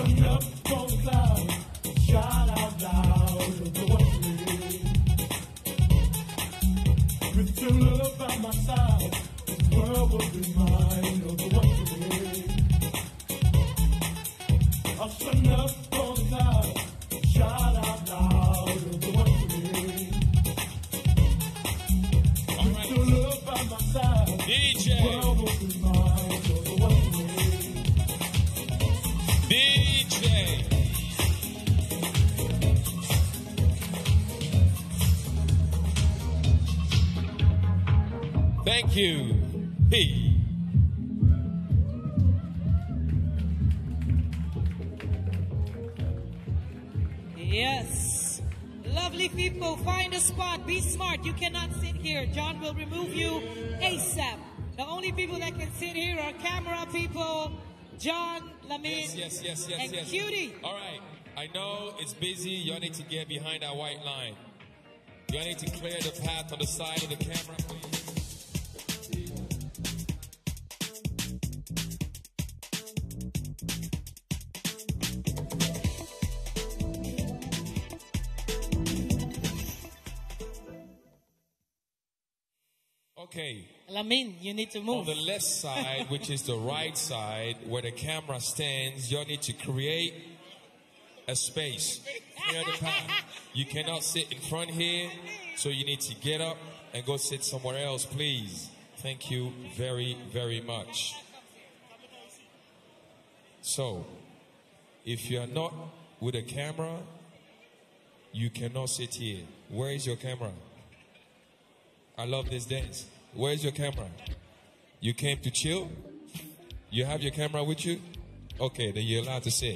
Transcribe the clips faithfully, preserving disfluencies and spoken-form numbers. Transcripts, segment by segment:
Sun up on the clouds, shout out loud of the wondering. With your love by my side, the world will be mine of the wondering. I'll sun up on the clouds, shout out loud of the wondering. With your love by my side, D J. the world will be mine of the wondering. D J. Thank you. Hey. Yes. Lovely people, find a spot. Be smart. You cannot sit here. John will remove you ASAP. The only people that can sit here are camera people, John, Lamin, Yes, yes, yes, yes, and yes. Cutie. All right. I know it's busy. Y'all need to get behind that white line. Y'all need to clear the path on the side of the camera, please. Okay. Lamin, you need to On move. the left side, which is the right side, where the camera stands, you need to create a space. Clear the path. You cannot sit in front here, so you need to get up and go sit somewhere else, please. Thank you very, very much. So, if you are not with a camera, you cannot sit here. Where is your camera? I love this dance. Where's your camera? You came to chill? You have your camera with you? Okay, then you're allowed to sit.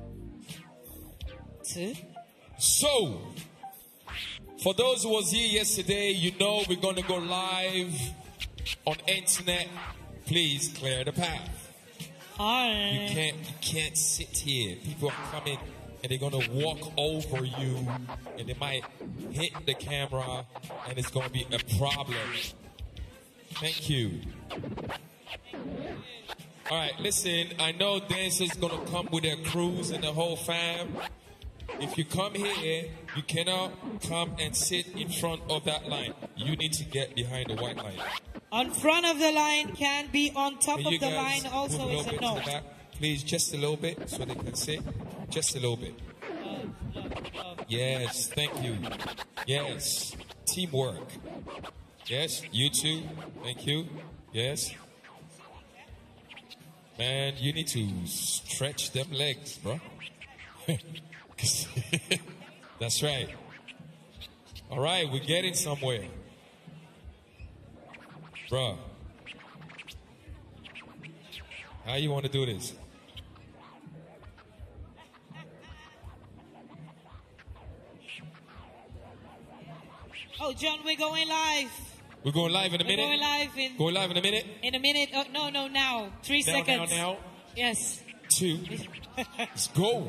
Two. So, for those who was here yesterday, you know we're going to go live on internet. Please clear the path. Hi. You can't, you can't sit here. People are coming and they're going to walk over you and they might hit the camera and it's going to be a problem. Thank you. All right, listen, I know dancers going to come with their crews and the whole fam. If you come here, you cannot come and sit in front of that line. You need to get behind the white line. On front of the line can be on top Can of you the guys line also move a is little a bit no. to the back? Please, just a little bit so they can sit. Just a little bit. Yes, thank you. Yes, teamwork. Yes, you too. Thank you. Yes. Man, you need to stretch them legs, bro. That's right. All right, we're getting somewhere. Bro. How you want to do this? Oh, John, we're going live. We're going live in a We're minute? going live in, Going live in a minute? in a minute. Oh, no, no, now. Three Now, seconds. now, now. Yes. Two. Let's go.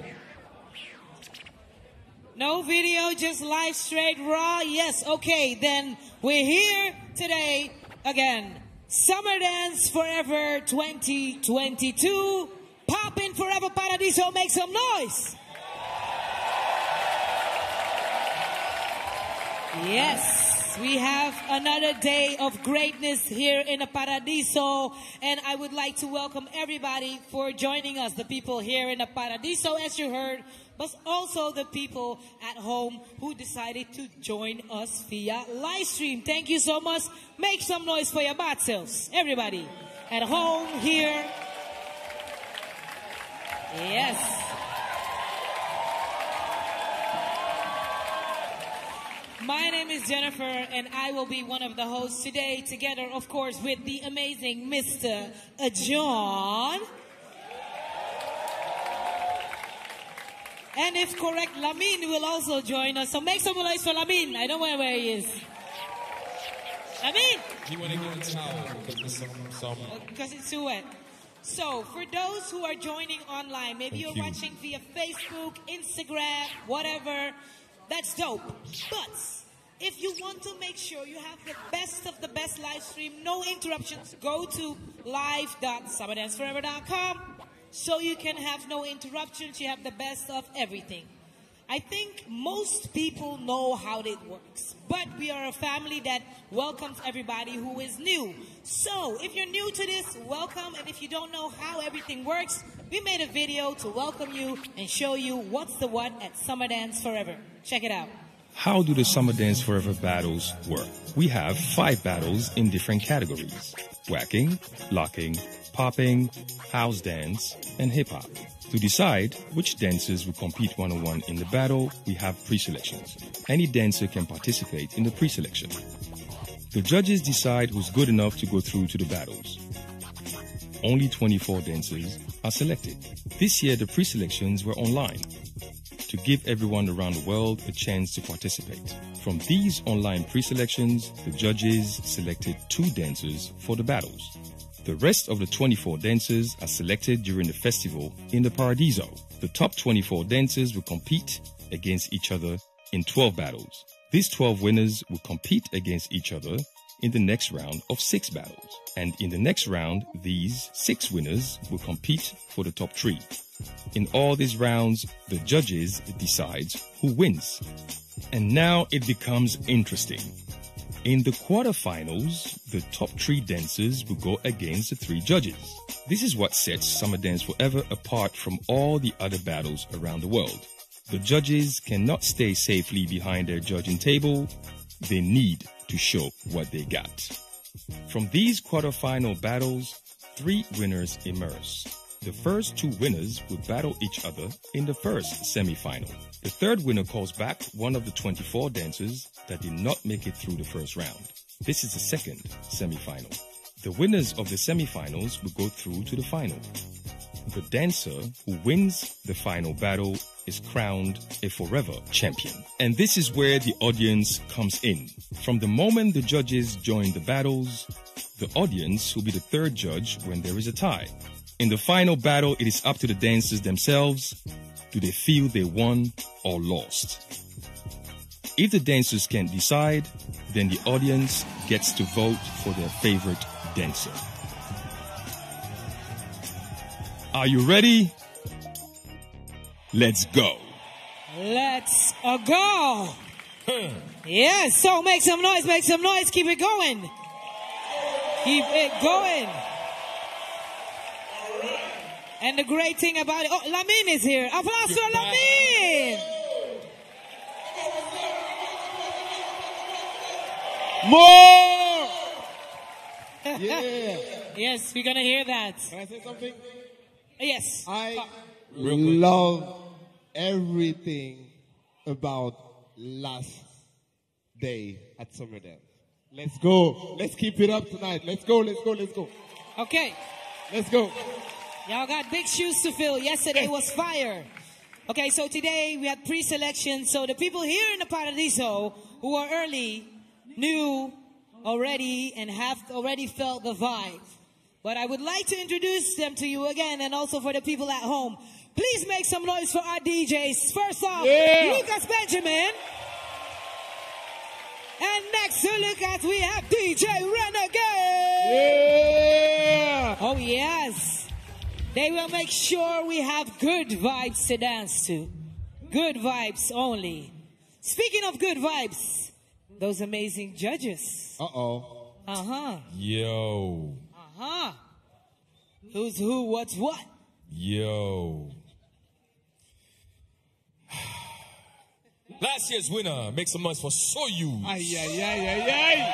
No video, just live, straight, raw. Yes, okay. Then we're here today again. Summer Dance Forever twenty twenty-two. Poppin' Forever Paradiso. Make some noise. Yes, we have another day of greatness here in the Paradiso, and I would like to welcome everybody for joining us, the people here in the Paradiso, as you heard, but also the people at home who decided to join us via live stream. Thank you so much. Make some noise for your bad selves, everybody at home here. Yes. My name is Jennifer, and I will be one of the hosts today, together, of course, with the amazing Mister John. And if correct, Lamin will also join us. So make some noise for Lamin. I don't know where he is. Lamin! Do you want to get a towel? Because there's some, some... Because it's too wet. So, for those who are joining online, maybe Thank you're you. watching via Facebook, Instagram, whatever, that's dope. But if you want to make sure you have the best of the best live stream, no interruptions, go to live dot summer dance forever dot com. so you can have no interruptions. You have the best of everything. I think most people know how it works, but we are a family that welcomes everybody who is new. So if you're new to this, welcome. And if you don't know how everything works, we made a video to welcome you and show you what's the what at Summer Dance Forever. Check it out. How do the Summer Dance Forever battles work? We have five battles in different categories: whacking, locking, popping, house dance, and hip-hop. To decide which dancers will compete one-on-one in the battle, we have pre-selections. Any dancer can participate in the pre-selection. The judges decide who's good enough to go through to the battles. Only twenty-four dancers are selected. This year, the pre-selections were online to give everyone around the world a chance to participate. From these online pre-selections, the judges selected two dancers for the battles. The rest of the twenty-four dancers are selected during the festival in the Paradiso. The top twenty-four dancers will compete against each other in twelve battles. These twelve winners will compete against each other in the next round of six battles. And in the next round, these six winners will compete for the top three. In all these rounds, the judges decide who wins. And now it becomes interesting. In the quarterfinals, the top three dancers will go against the three judges. This is what sets Summer Dance Forever apart from all the other battles around the world. The judges cannot stay safely behind their judging table. They need to show what they got. From these quarterfinal battles, three winners emerge. The first two winners will battle each other in the first semi-final. The third winner calls back one of the twenty-four dancers that did not make it through the first round. This is the second semi-final. The winners of the semi-finals will go through to the final. The dancer who wins the final battle is crowned a forever champion. And this is where the audience comes in. From the moment the judges join the battles, the audience will be the third judge when there is a tie. In the final battle, it is up to the dancers themselves. Do they feel they won or lost? If the dancers can't decide, then the audience gets to vote for their favorite dancer. Are you ready? Let's go. Let's uh, go. Yes, so make some noise, make some noise. Keep it going. Keep it going. And the great thing about it, oh, Lamin is here. Applause for Lamin. More! Yeah. Yes, we're going to hear that. Can I say something? Yes. I love everything about last day at Summer Dance. Let's go. Let's keep it up tonight. Let's go, let's go, let's go. Okay. Let's go. Y'all got big shoes to fill. Yesterday was fire. Okay, so today we had pre-selection. So the people here in the Paradiso who are early knew already and have already felt the vibe. But I would like to introduce them to you again, and also for the people at home. Please make some noise for our D Js. First off, yeah. Lucas Benjamin. And next to Lucas, we have D J Renegade. Yeah. Oh, yes. They will make sure we have good vibes to dance to. Good vibes only. Speaking of good vibes, those amazing judges. Uh-oh. Uh-huh. Yo. Uh-huh. Who's who, what's what? Yo. Last year's winner, make some noise for Soyuz. Ay, ay, ay, ay, ay.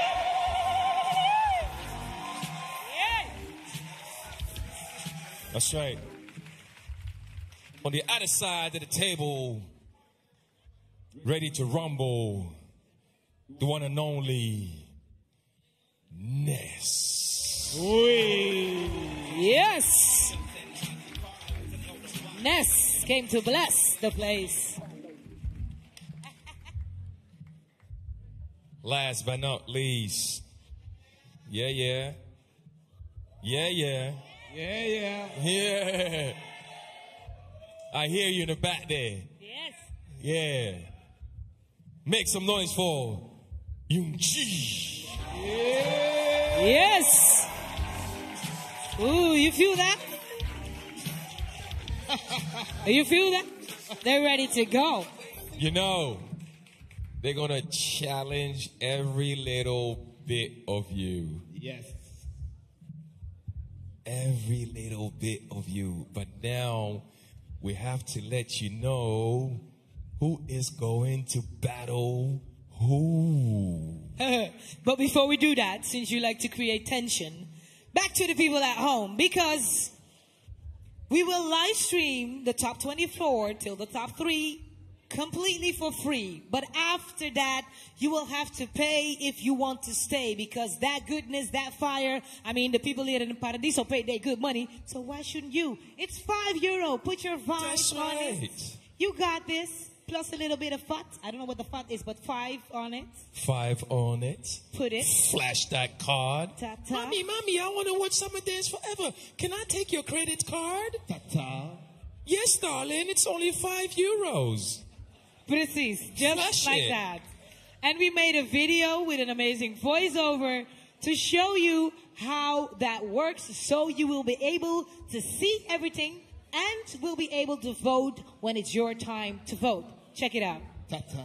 That's right. On the other side of the table, ready to rumble, the one and only Ness. Oi. Yes. Ness came to bless the place. Last but not least, yeah, yeah, yeah, yeah. Yeah, yeah. Yeah. I hear you in the back there. Yes. Yeah. Make some noise for E U N G. Yes. Ooh, you feel that? You feel that? They're ready to go. You know, they're going to challenge every little bit of you. Yes. Every little bit of you. But now we have to let you know who is going to battle who. But before we do that, since you like to create tension, back to the people at home, because we will live stream the top twenty-four till the top three completely for free. But after that, you will have to pay if you want to stay, because that goodness, that fire, I mean, the people here in Paradiso paid their good money, so why shouldn't you? It's five euro. Put your vibe That's on right. it. You got this. Plus a little bit of fat. I don't know what the fat is, but five on it. Five on it. Put it. Flash that card. Ta-ta. Mommy, mommy, I want to watch Summer Dance Forever. Can I take your credit card? Ta-ta. Yes, darling. It's only five euros. Precis. Just Flash like it. that. And we made a video with an amazing voiceover to show you how that works, so you will be able to see everything and will be able to vote when it's your time to vote. Check it out. Ta-ta.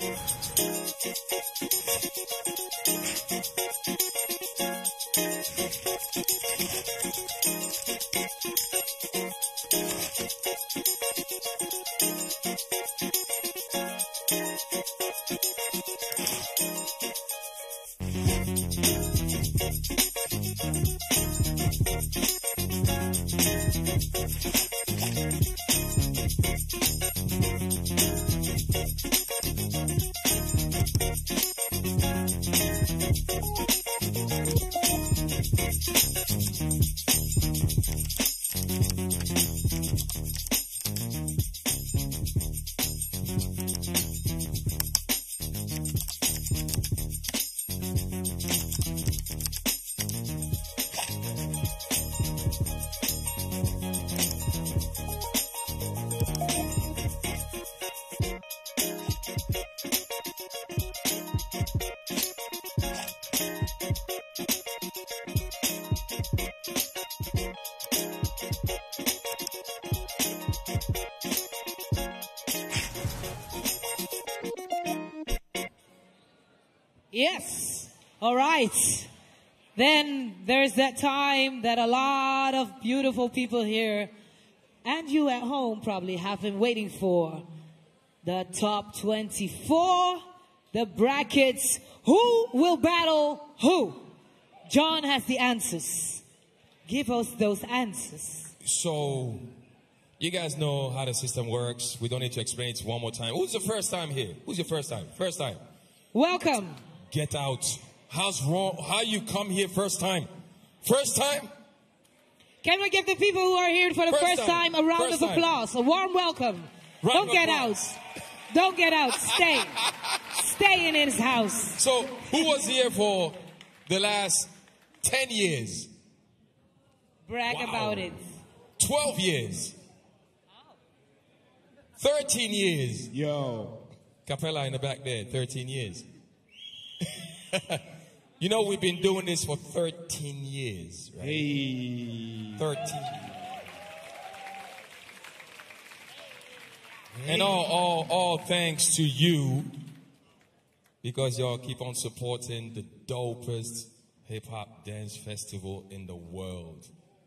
Yes. All right. Then there's that time that a lot of beautiful people here and you at home probably have been waiting for. The top twenty-four, the brackets. Who will battle who? John has the answers. Give us those answers. So, you guys know how the system works. We don't need to explain it one more time. Who's the first time here? Who's your first time? First time. Welcome. Get out. How's wrong? How you come here first time? First time? Can we give the people who are here for the First first, time. time, a round First of time. applause? A warm welcome. Round Don't of get applause. out. Don't get out. Stay. Stay in his house. So, who was here for the last ten years? Brag Wow. about it. twelve years? thirteen years? Yo. Capella in the back there, thirteen years. You know, we've been doing this for thirteen years, right? Hey. thirteen. And all, all, all thanks to you, because y'all keep on supporting the dopest hip-hop dance festival in the world.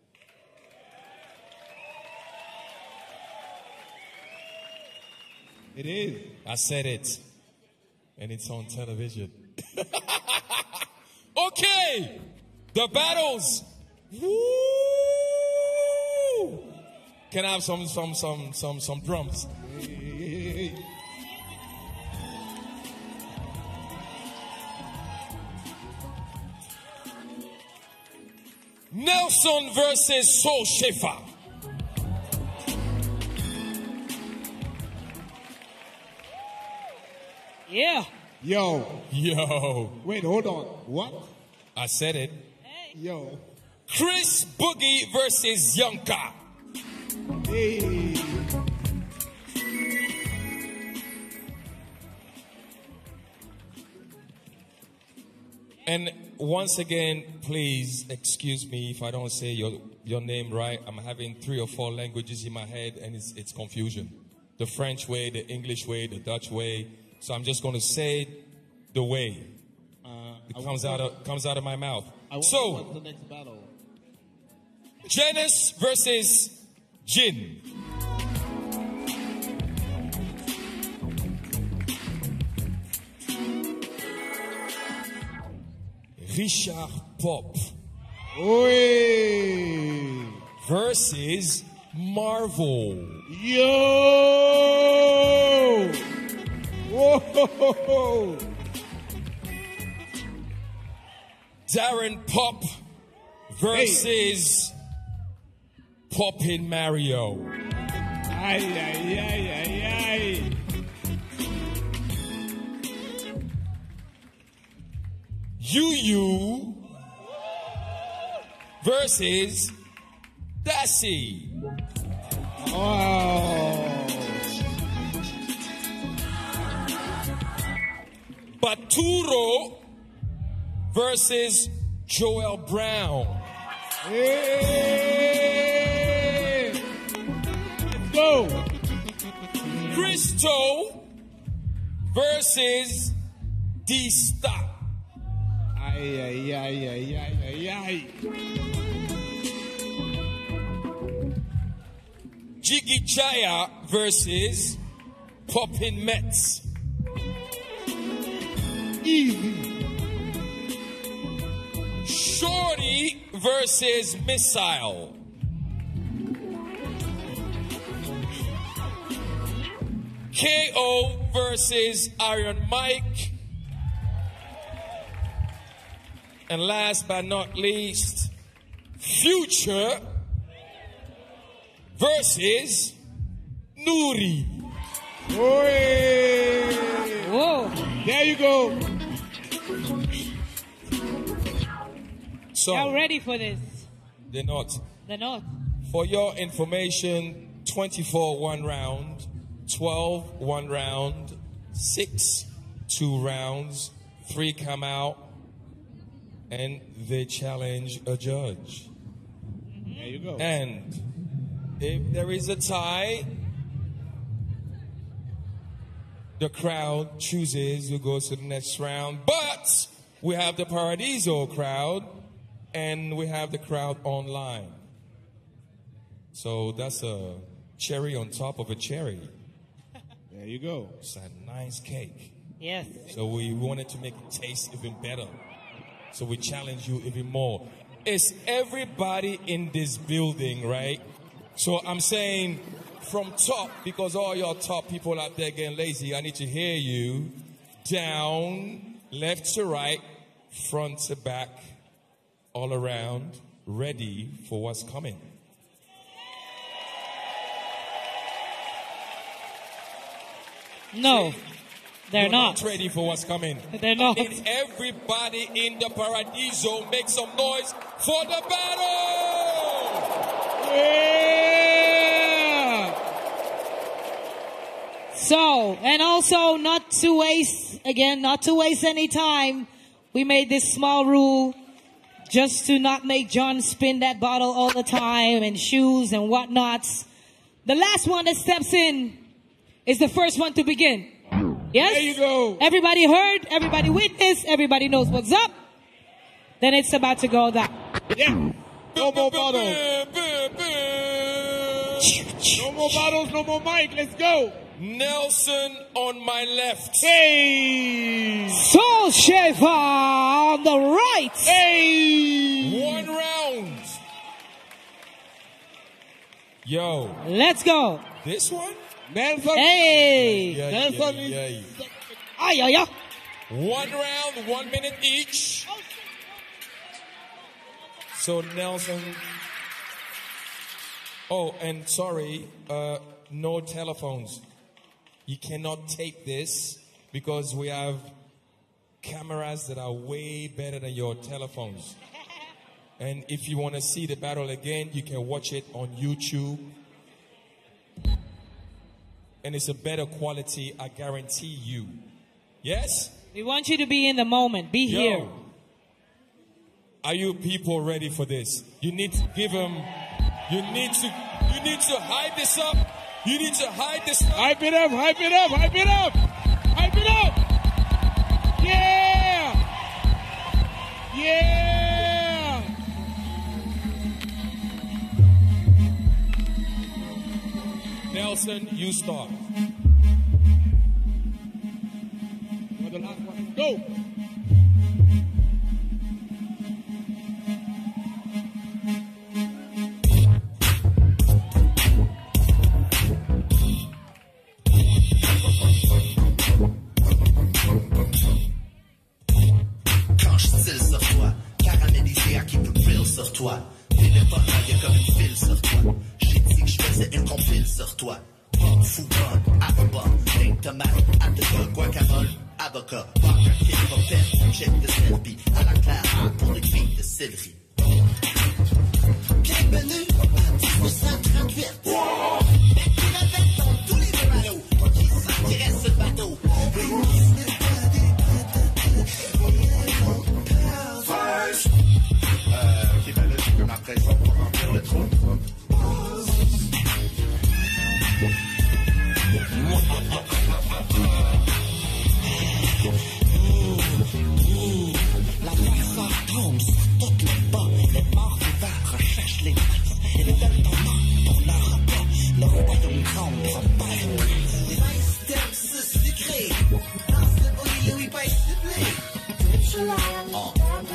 It is. I said it, and it's on television. Okay, the battles. Woo! Can I have some, some, some, some, some drums? Hey, hey, hey. Nelson versus Soul Schaefer. Yeah. Yo. Yo, Wait, hold on. What? I said it. Yo. Chris Boogie versus Yonka. Hey. And once again, please excuse me if I don't say your, your name right. I'm having three or four languages in my head and it's, it's confusion. The French way, the English way, the Dutch way. So I'm just going to say the way. Uh, it I comes want out, of, comes out of my mouth. I want So, what's the next battle? Janice versus Jin. Richard Pop Oi! versus Marvel. Yo! Whoa! Darren Pop versus Poppin' Mario. Ay, ay, ay, ay, ay. You You versus Dassy. Oh. Baturo versus Joel Brown. Hey! Let's go! Christo versus D-Stop. Ay, ay, ay, ay, ay, ay, ay. Jiggy Chaya versus Poppin' Mets. Easy. Shorty versus Missile. K O versus Iron Mike. And last but not least, Future versus Nuri. Oi! Whoa. There you go. So, Y'all ready for this? they're not. They're not. For your information, twenty-four one round, twelve one round, six two rounds, three come out, and they challenge a judge. There you go. And if there is a tie, the crowd chooses who goes to the next round. But we have the Paradiso crowd, and we have the crowd online. So that's a cherry on top of a cherry. There you go. It's a nice cake. Yes. So we wanted to make it taste even better. So we challenge you even more. It's everybody in this building, right? So I'm saying from top, because all your top people out there getting lazy, I need to hear you. Down, left to right, front to back, all around, ready for what's coming. No, they're You're not. not ready for what's coming. They're not. I need everybody in the Paradiso make some noise for the battle! Yeah! So, and also not to waste, again, not to waste any time, we made this small rule just to not make John spin that bottle all the time and shoes and whatnots. The last one that steps in is the first one to begin. Yes? There you go. Everybody heard, everybody witnessed, everybody knows what's up. Then it's about to go down. Yeah. No more bottles. No more bottles, no more mic. Let's go. Nelson on my left. Hey! Soul Shaver on the right. Hey! One round. Yo, Let's go. this one? Nelson. Hey. Yeah, Nelson yeah, is- yeah. Ay, ay, ay. One round, one minute each. So Nelson. Oh, and sorry, uh, no telephones. You cannot take this because we have cameras that are way better than your telephones. And if you want to see the battle again, you can watch it on YouTube. And it's a better quality, I guarantee you. Yes? We want you to be in the moment. Be here. Yo, Are you people ready for this? You need to give them, you need to, you need to hype this up. You need to hype this up. Hype it up, hype it up, hype it up. Hype it up. Yeah. Yeah. Nelson, you start. For the last one. Go. Quand je style sur toi, caramélisé à qui peut grill sur toi. Téléphone, y'a comme une file sur toi. J'ai dit que je faisais une compile sur toi. Pomme, fou, bonne, arroba, pain, tomate, avocat, guacamole, avocat, vodka, kid, popette, check de selfie, à la claire, ah, pour les filles de céleri. Bienvenue à dix-neuf cent trente-huit. Tu répètes dans tous les Dorado, qui s'intéresse sur le bateau. Euh, ok, ben là, j'ai que ma pression pour remplir le trou. La personne tombe sur tout le bas. Les morts vivants recherchent les masses. Et les belles tomates pour leur repas. Le royaume tremble, repère. Les systèmes se sucrés. Dans ce bouillon, il pèse ciblé. Oh.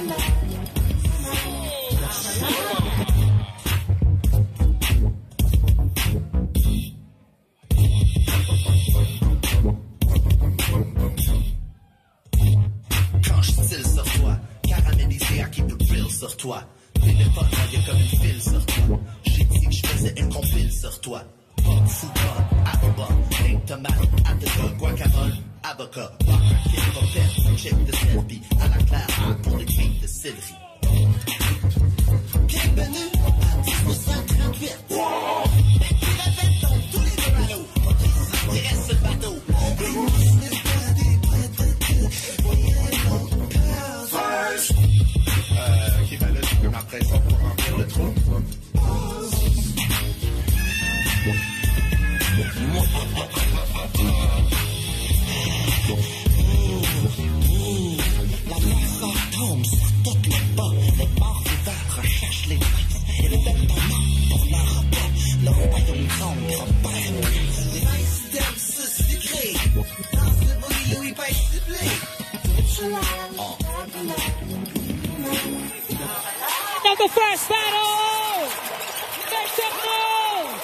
Quand je style sur toi, caramélisé à qui peut grill sur toi. Téléphone, y'a comme une file sur toi. J'ai dit que je faisais une compile sur toi. Pomme, fou, bonne, arroba, pain, tomate, avocat, guacamole, avocat, vodka, kid, popette, check de selfie, à la claire, ah, pour les filles de céleri. Bienvenue à dix-neuf cent trente-huit. Tu répètes dans tous les Dorado, qui s'intéresse sur le bateau. Euh, ok, ben là, j'ai que ma pression pour remplir le trou. La personne tombe sur tout le bas. Les morts vivants recherchent les masses. Et les belles tomates pour leur repas. Le royaume tremble, repère. Les systèmes se sucrés. Dans ce bouillon, il pèse ciblé. Oh. Now the first battle! Make some noise!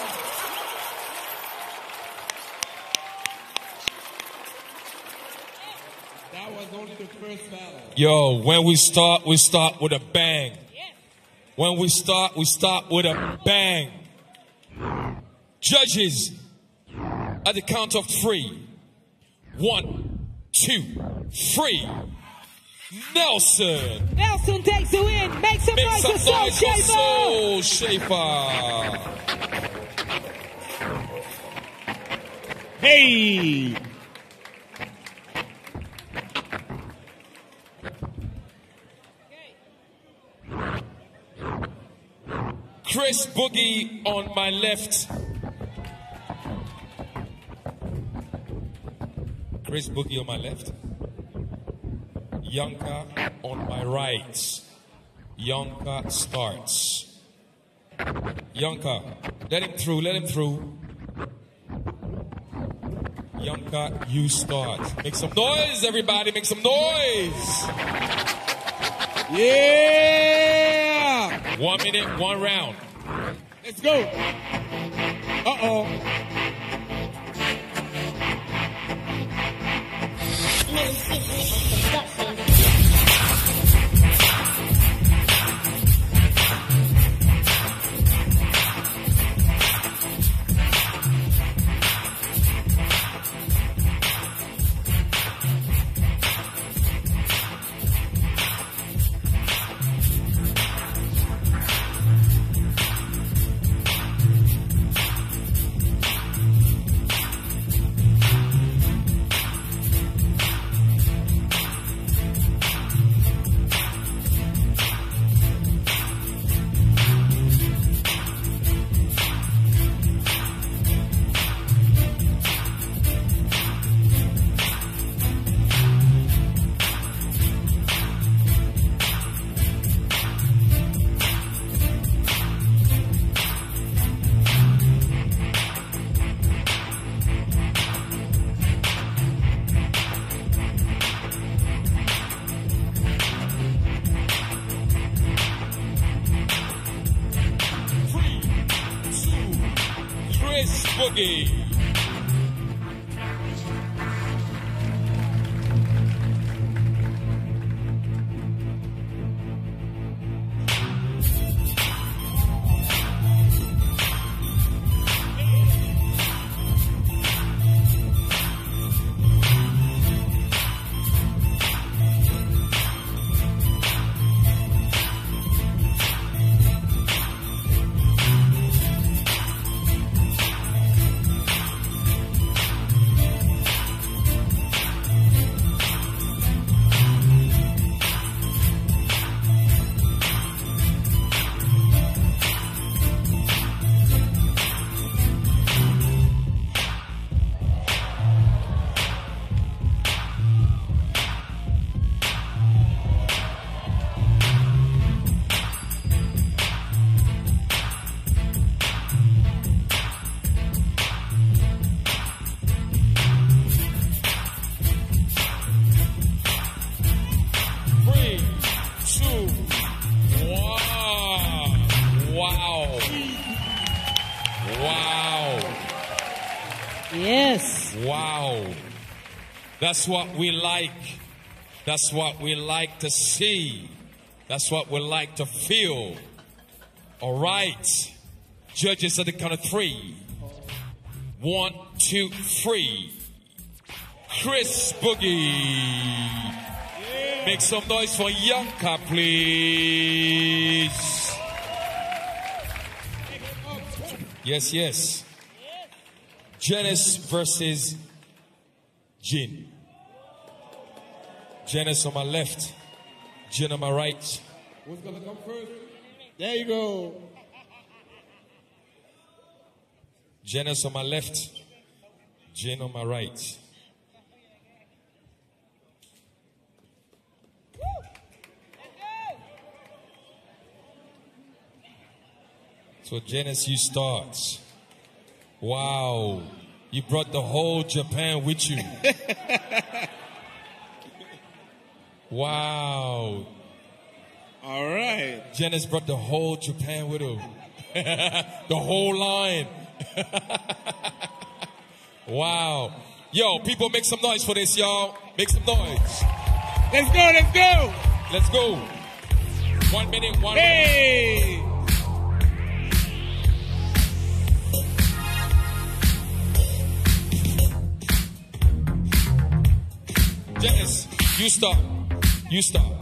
That was only the first battle. Yo, when we start, we start with a bang. When we start, we start with a bang. Judges, at the count of three. One, two, three. Nelson. Nelson takes the win. Make some Make noise some for Soul noise for Shaver. Soul Shaver. Hey! Chris Boogie on my left. Chris Boogie on my left. Yonka on my right. Yonka starts. Yonka, let him through, let him through. Yonka, you start. Make some noise, everybody, make some noise. Yeah! One minute, one round. Let's go. Uh-oh. Boogie. Yes. Wow. That's what we like. That's what we like to see. That's what we like to feel. All right. Judges at the count of three. One, two, three. Chris Boogie. Make some noise for Yonka, please. Yes, yes. Janice versus Jin. Janice on my left, Jin on my right. Who's gonna come first? There you go. Janice on my left, Jin on my right. So Janice, you start. Wow. You brought the whole Japan with you. Wow. All right. Janice brought the whole Japan with her. The whole line. Wow. Yo, people, make some noise for this, y'all. Make some noise. Let's go, let's go. Let's go. One minute, one hey. minute. Janice, you start. You start.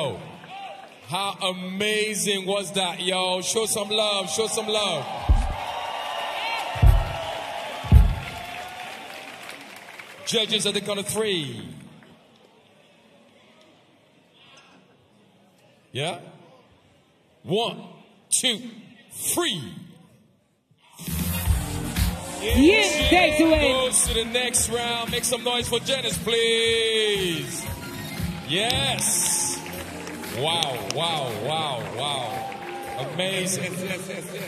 Yo, how amazing was that, yo? Show some love, show some love. Judges at the count of three. Yeah? One, two, three. Yes, takes away. Goes to the next round. Make some noise for Janice, please. Yes. Wow, wow, wow, wow. Amazing. Yes, yes, yes,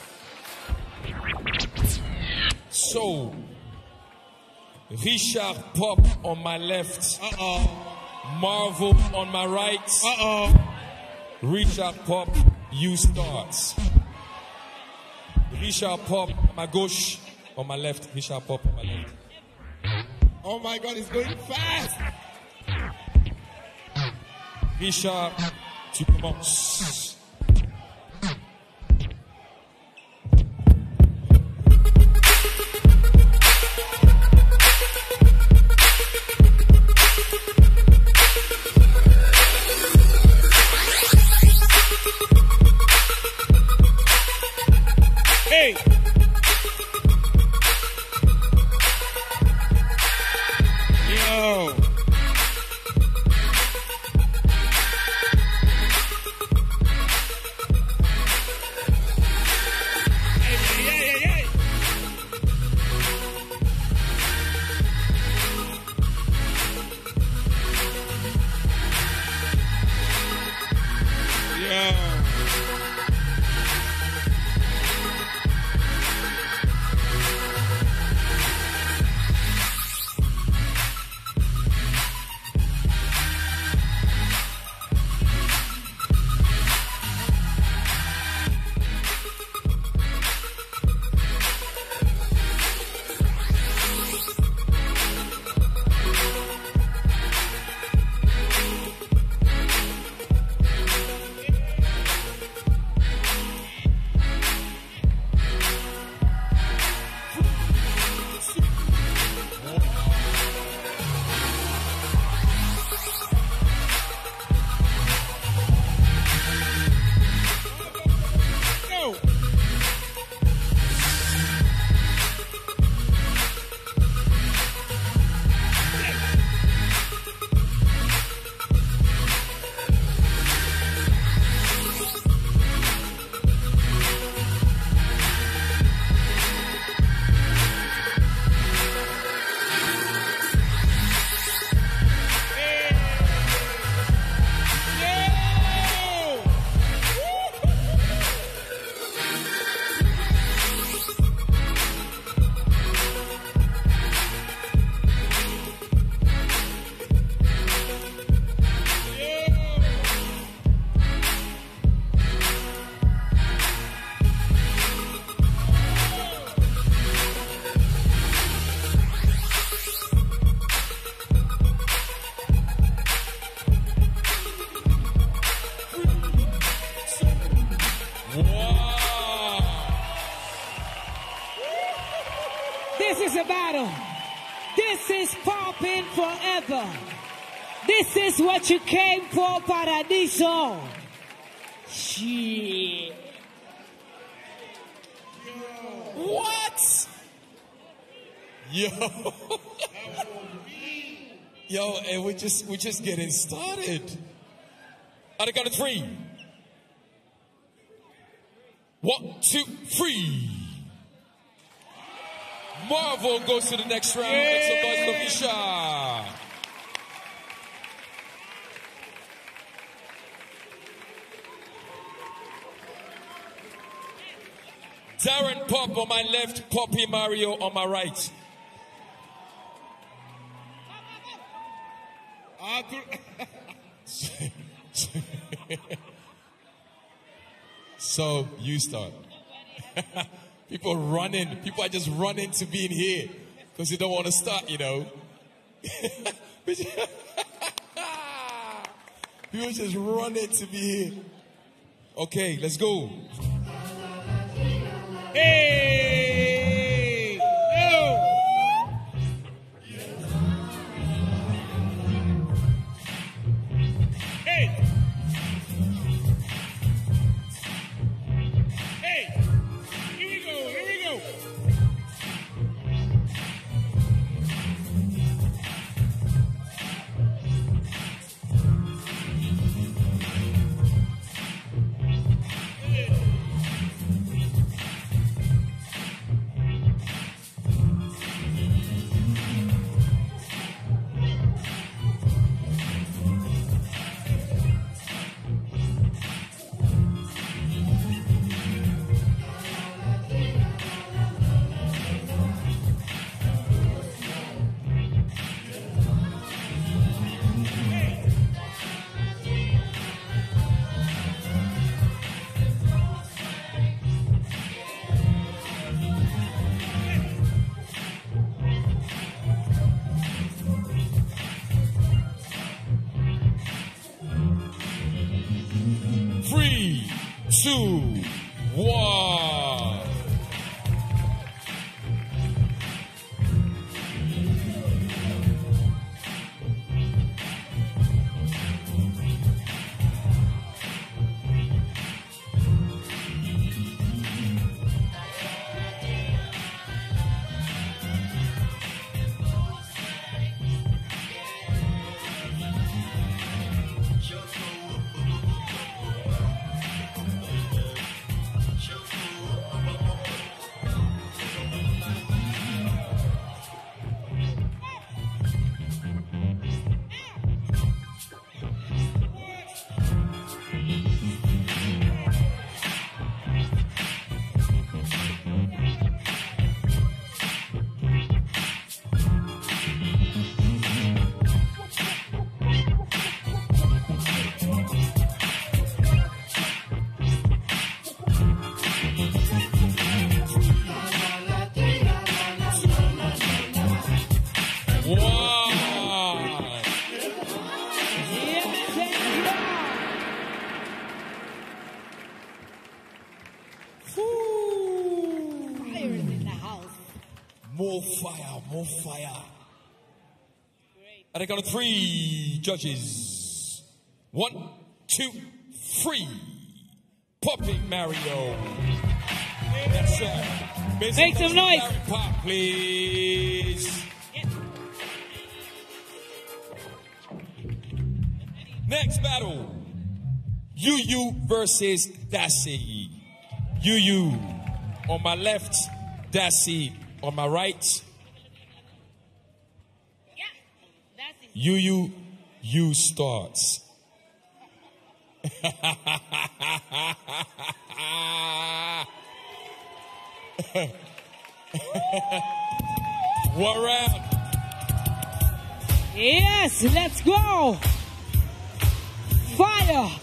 yes. So, Richard Pop on my left. Uh-oh. Marvel on my right. Uh-oh. Richard Pop, you start. Richard Pop, my gauche. On my left, Richard Pop on my left. Oh my God, it's going fast. Richard, tu commences. Hey. Yo. Hey, hey, hey, hey. Yo. This is a battle. This is popping forever. This is what you came for, Paradiso. Shit. What? Yo. Yo, and we're just, we're just getting started. On the count of three. One, two, three. Marvel goes to the next round. Make some noise for Misha. Darren Pop on my left, Poppy Mario on my right. So you start. People are running. People are just running to be in here because they don't want to start, you know. People are just running to be here. Okay, let's go. Hey! Yo! Hey! two, one. More fire, more fire. At the count of three, judges. One, two, three. Popping Mario. That's it. Make some noise. Pop, please. Next battle. U U versus Dassie. U U on my left, Dassie on my right. Yeah, Dassie. U U, you starts. One round. Yes, let's go. Fire.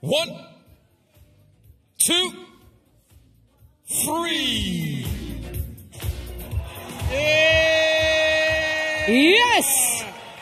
One, two, three. Yeah! Yes!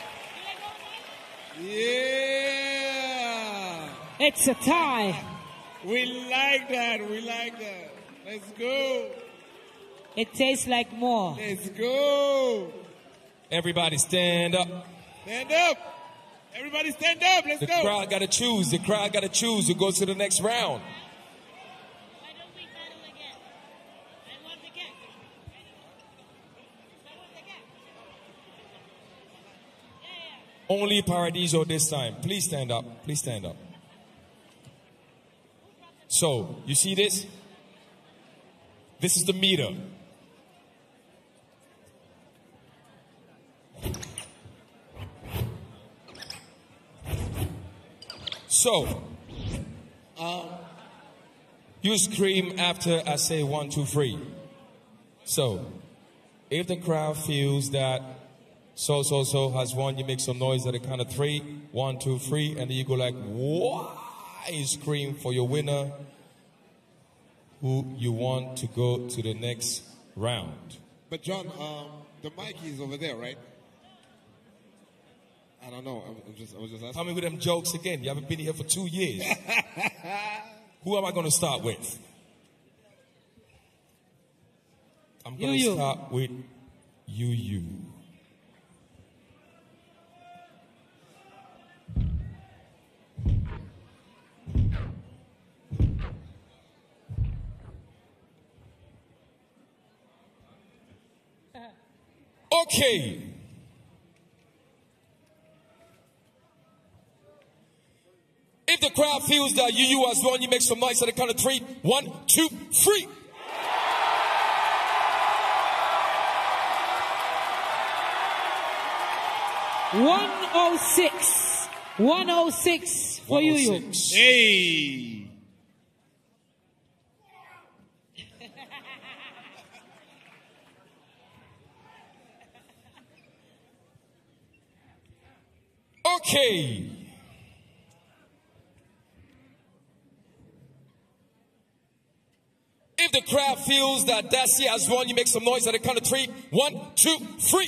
Yeah! It's a tie. We like that. We like that. Let's go. It tastes like more. Let's go. Everybody stand up. Stand up. Everybody stand up. Let's The go. crowd got to choose. The crowd got to choose who goes to the next round. Why don't we battle again? And once again. Once again. Only Paradiso this time. Please stand up. Please stand up. So, you see this? This is the meter. So, um, you scream after I say one, two, three. So, if the crowd feels that so, so, so has won, you make some noise at the count of three. One, two, three. And then you go like, why? You scream for your winner, who you want to go to the next round. But John, um, the mic is over there, right? I don't know. I'm I'm just, I was just asking. Tell me with them jokes again. You haven't been here for two years. Who am I going to start with? I'm going to You, you. start with you, you. Okay. If the crowd feels that you, you has won, you make some noise at the count of three. One, two, three. one oh six. one oh six for you, you. one oh six. Hey! Okay. If the crowd feels that Dacia has won, you make some noise at the count of three. One, two, three.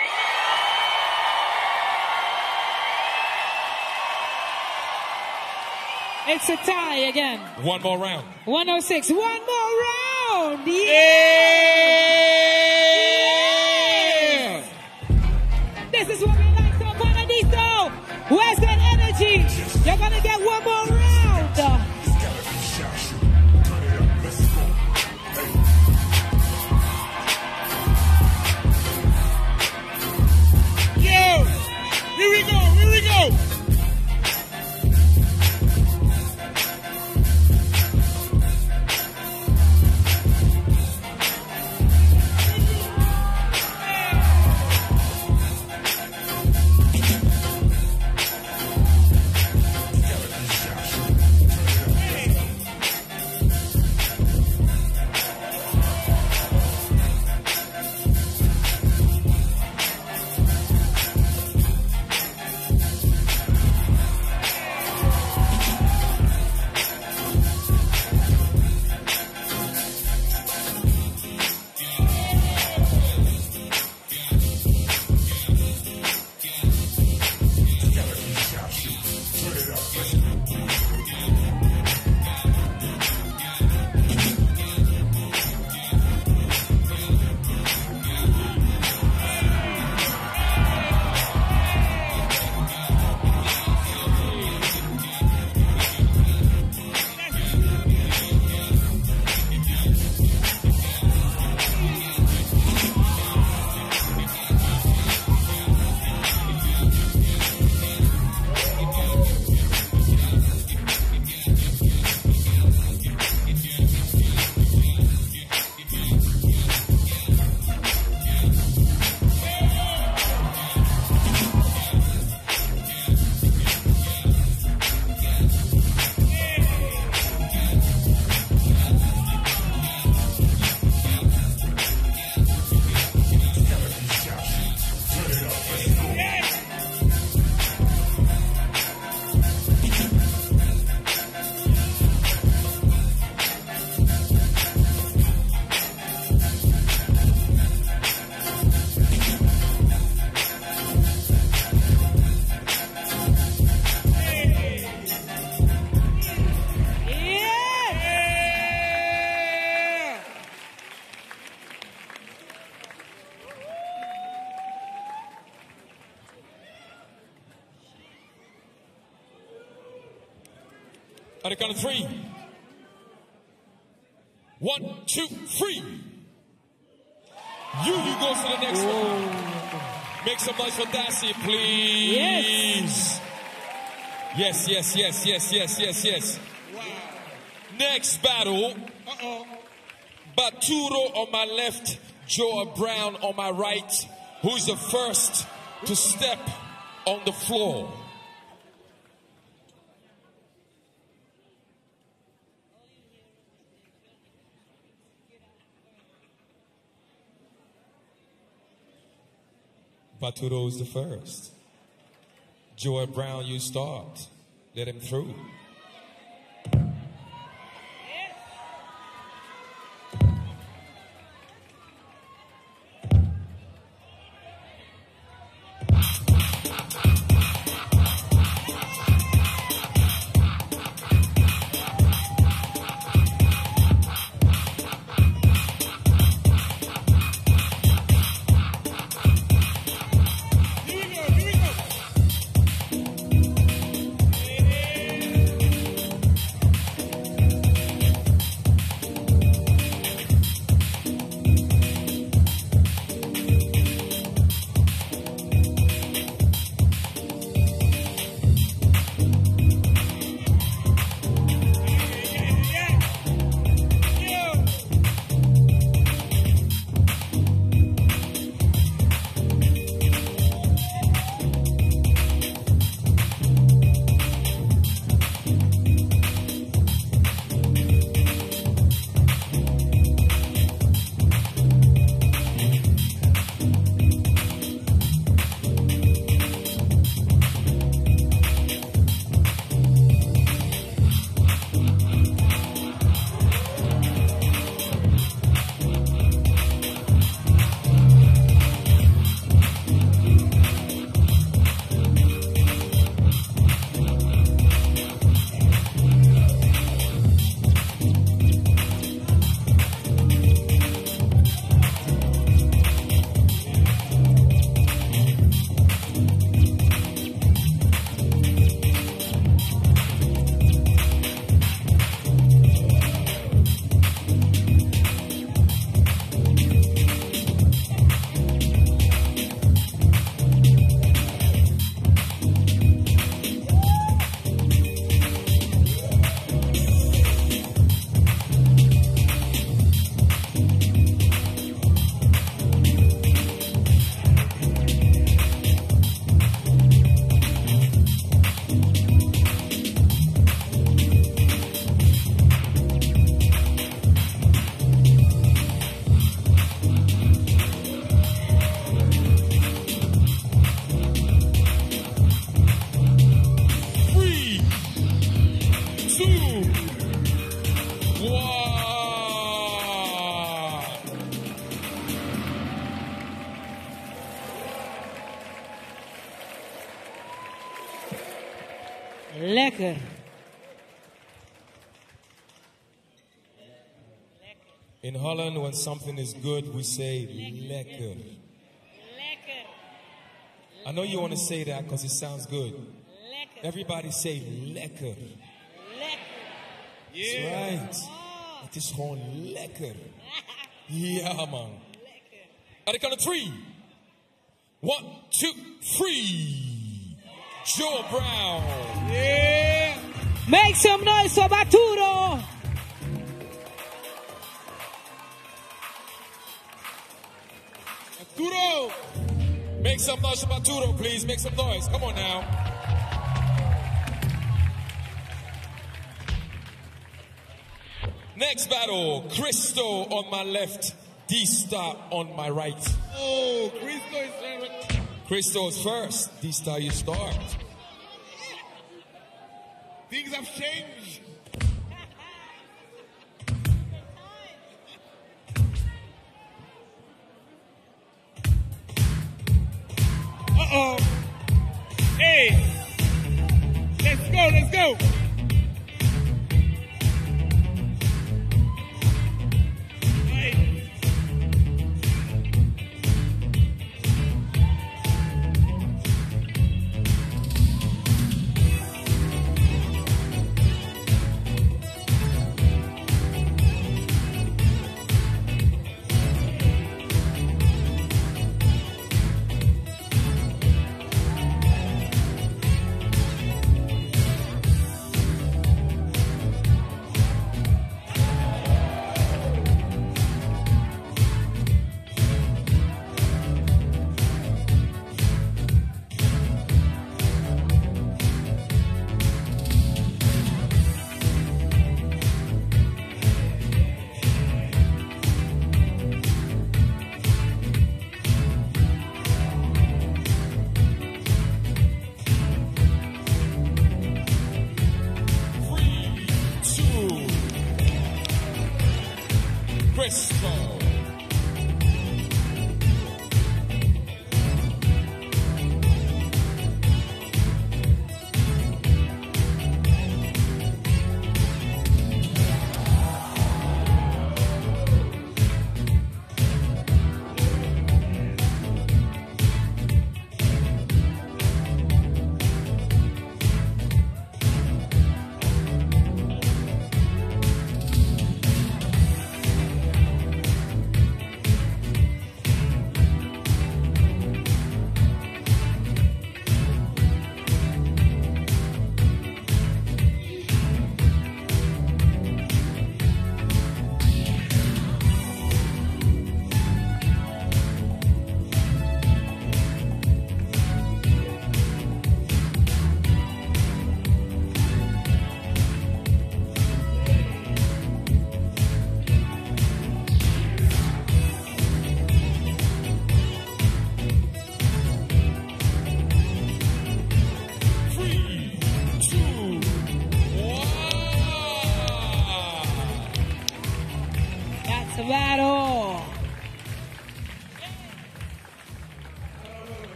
It's a tie again. One more round. one oh six. One more round. Yeah. Yeah! This is what we like from Paradiso. Where's that energy? You're going to get one more round. Yo! Here we go! Here we go! At the count of three. One, two, three. You, you go to the next one. Make some noise for Dassy, please. Yes. Yes, yes, yes, yes, yes, yes, yes. Wow. Next battle. Uh-oh. Baturo on my left, Joe Brown on my right. Who's the first to step on the floor? Baturo is the first. Joy Brown, you start. Let him through. Lekker. In Holland, when something is good, we say lekker. Lekker. I know you want to say that because it sounds good. Lekker. Everybody say lekker. Lekker. That's right. Het is gewoon lekker. Ja, man. At the count of three. One, two, three. Joe Brown. Yeah. Make some noise for Baturo. Baturo. Make some noise for Baturo, please. Make some noise. Come on now. Next battle, Cristo on my left, D-Star on my right. Oh, Cristo is there. Cristo's first. D-Star, you start. Things have changed. Uh-oh. Hey. Let's go, let's go.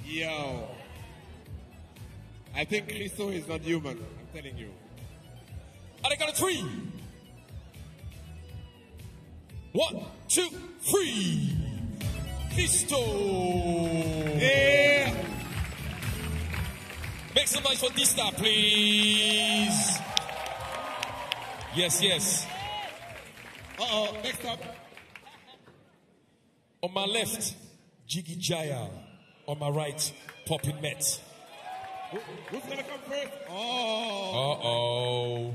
Yo. I think Christo is not human. I'm telling you. I got a three. One, two, three. Cristo. Yeah. Make some noise for this star, please. Yes, yes. Uh-oh, next up. On my left, Jiggy Jaya. On my right, Poppin' Met. Who, who's gonna come first? Oh. Uh-oh.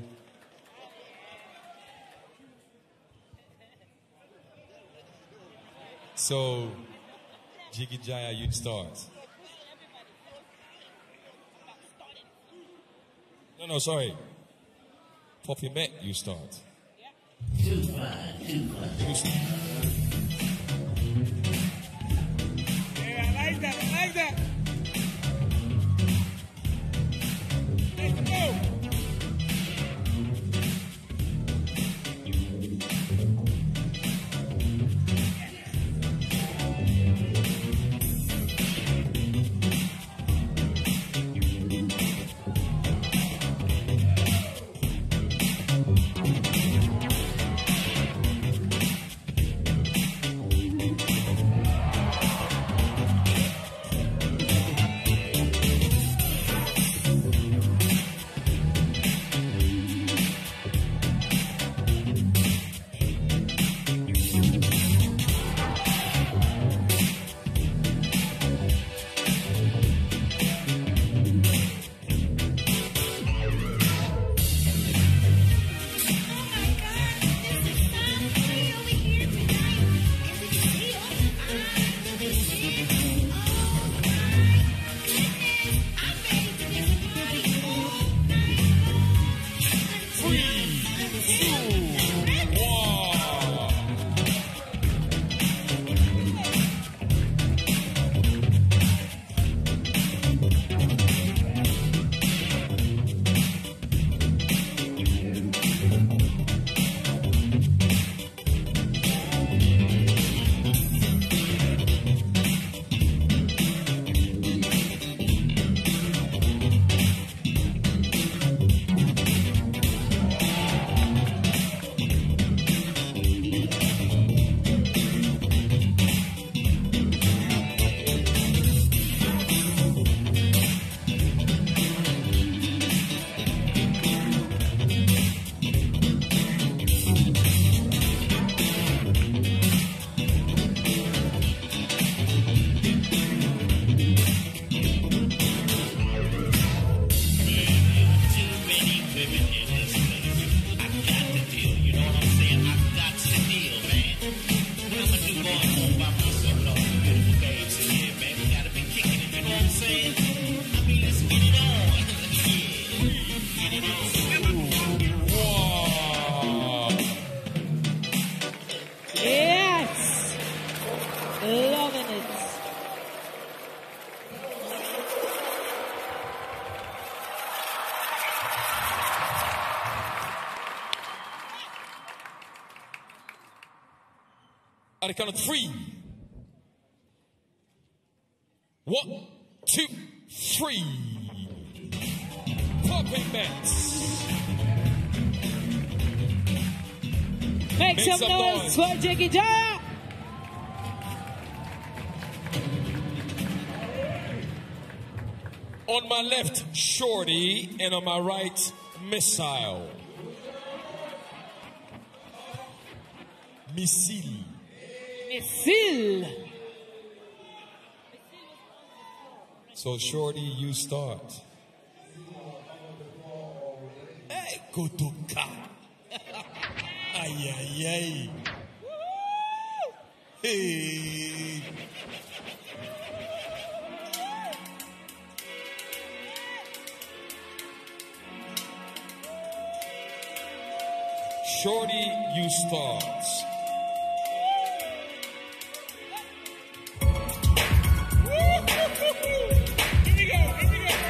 So, Jiggy Jaya, you start. No, no, sorry. Poppy Met, you start. Too fine, too fine. You start. Yeah, I like that, I like that. Let's go. On the count of three. One, two, three. Popping Mets. Make, Make some, some noise, noise. for Jiggy Jaya. On my left, Shorty, and on my right, Missile. Missile. Missile. So, Shorty, you start. Hey, Kotoka. Ay, ay, ay. Hey. Shorty, you start. Here we go, here we go.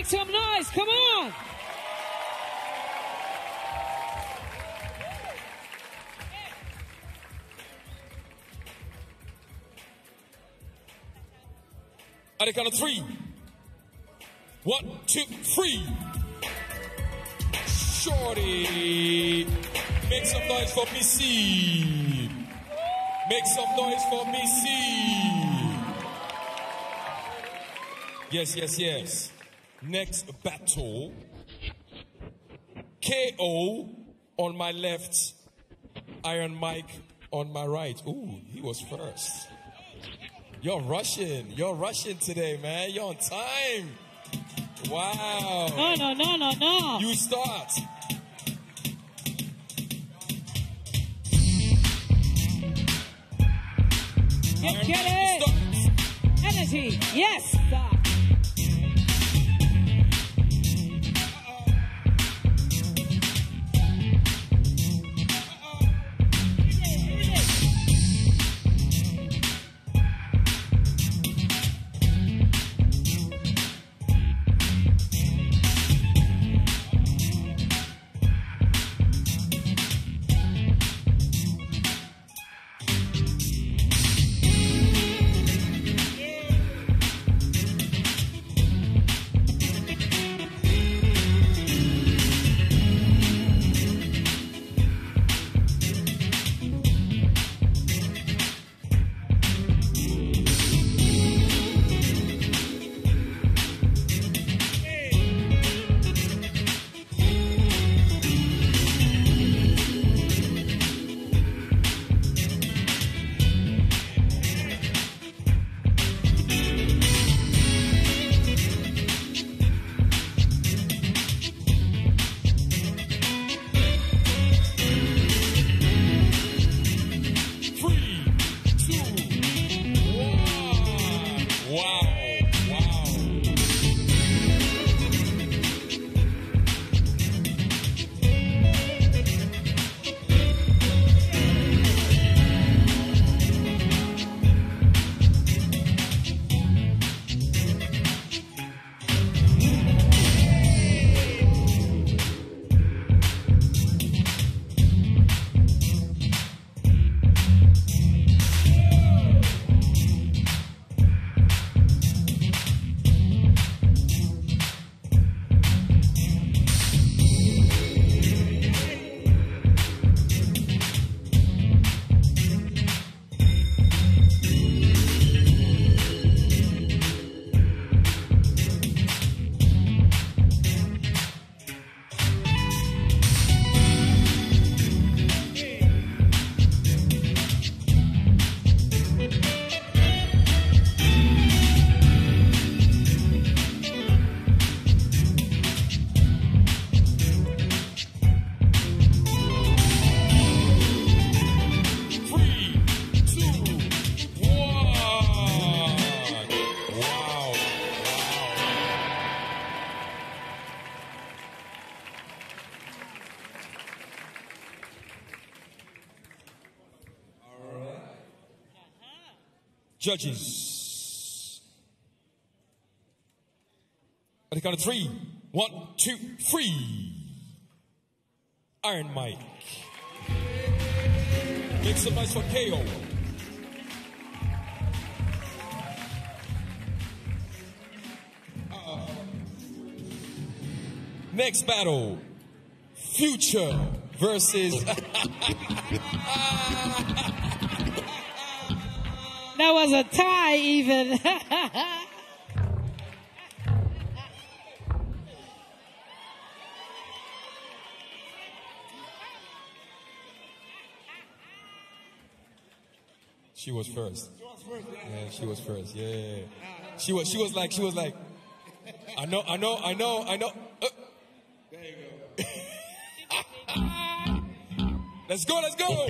Make some noise. Come on. At the count of three. One, two, three. Shorty. Make some noise for Missy. Make some noise for Missy. Yes, yes, yes. Next battle. K O on my left. Iron Mike on my right. Ooh, he was first. You're rushing. You're rushing today, man. You're on time. Wow. No, no, no, no, no. You start. Get, get it. Energy. Yes. Stop. Judges. At the count of three. One, two, three. Iron Mike. Make some noise for K O. Uh-oh. Next battle. Future versus... That was a tie even. She was first. Yeah, she was first. Yeah. She was she was like she was like I know, I know, I know, I know. Uh. There you go. Let's go, let's go.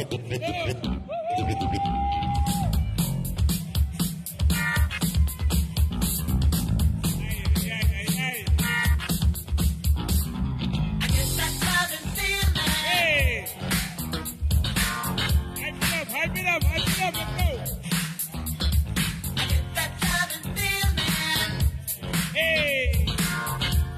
Hype it up, hype it up, let's go. I get that love and feeling. Hey.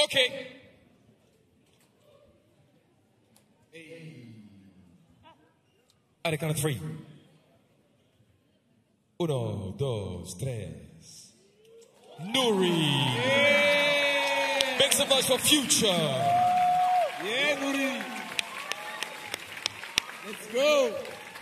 Okay. At the count of three. Uno, dos, tres. Nuri. Yeah. Make some noise for Future. Yeah, Nuri. Let's go.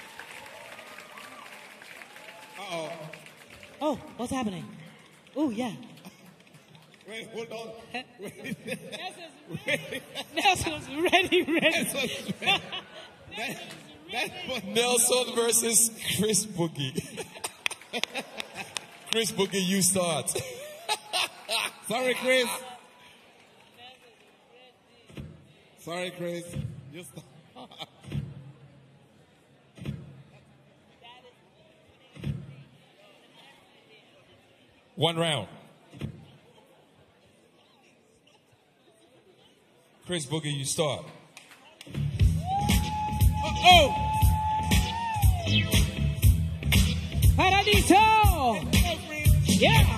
Uh-oh. Oh, what's happening? Oh, yeah. Wait, hold on. Wait. Nelson's ready, ready. Nelson's ready. that, that was Nelson versus Chris Boogie. Chris Boogie, you start. Sorry, Chris. Sorry, Chris. You start. One round. Chris Boogie, you start. Oh! Paradiso! Yeah!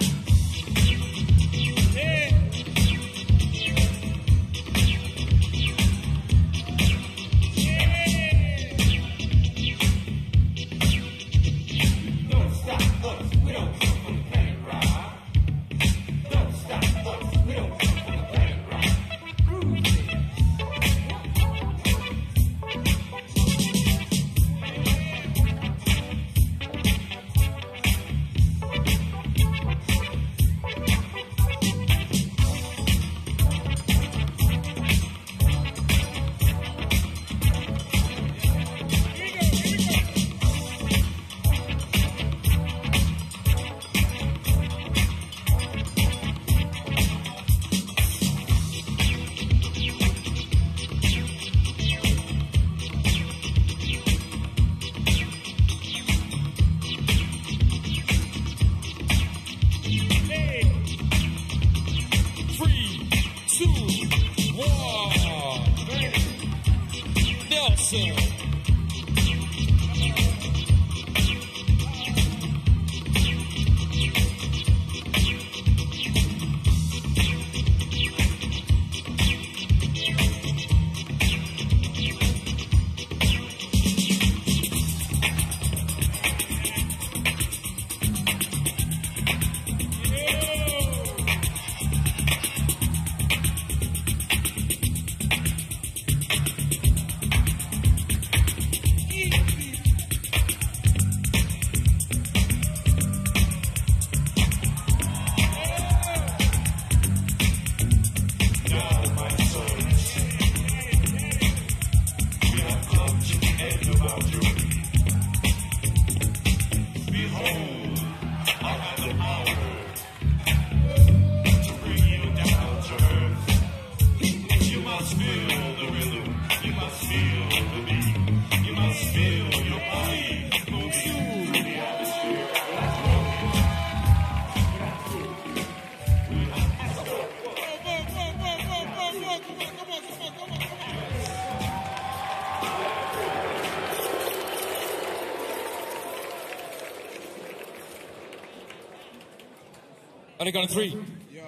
On the count of three.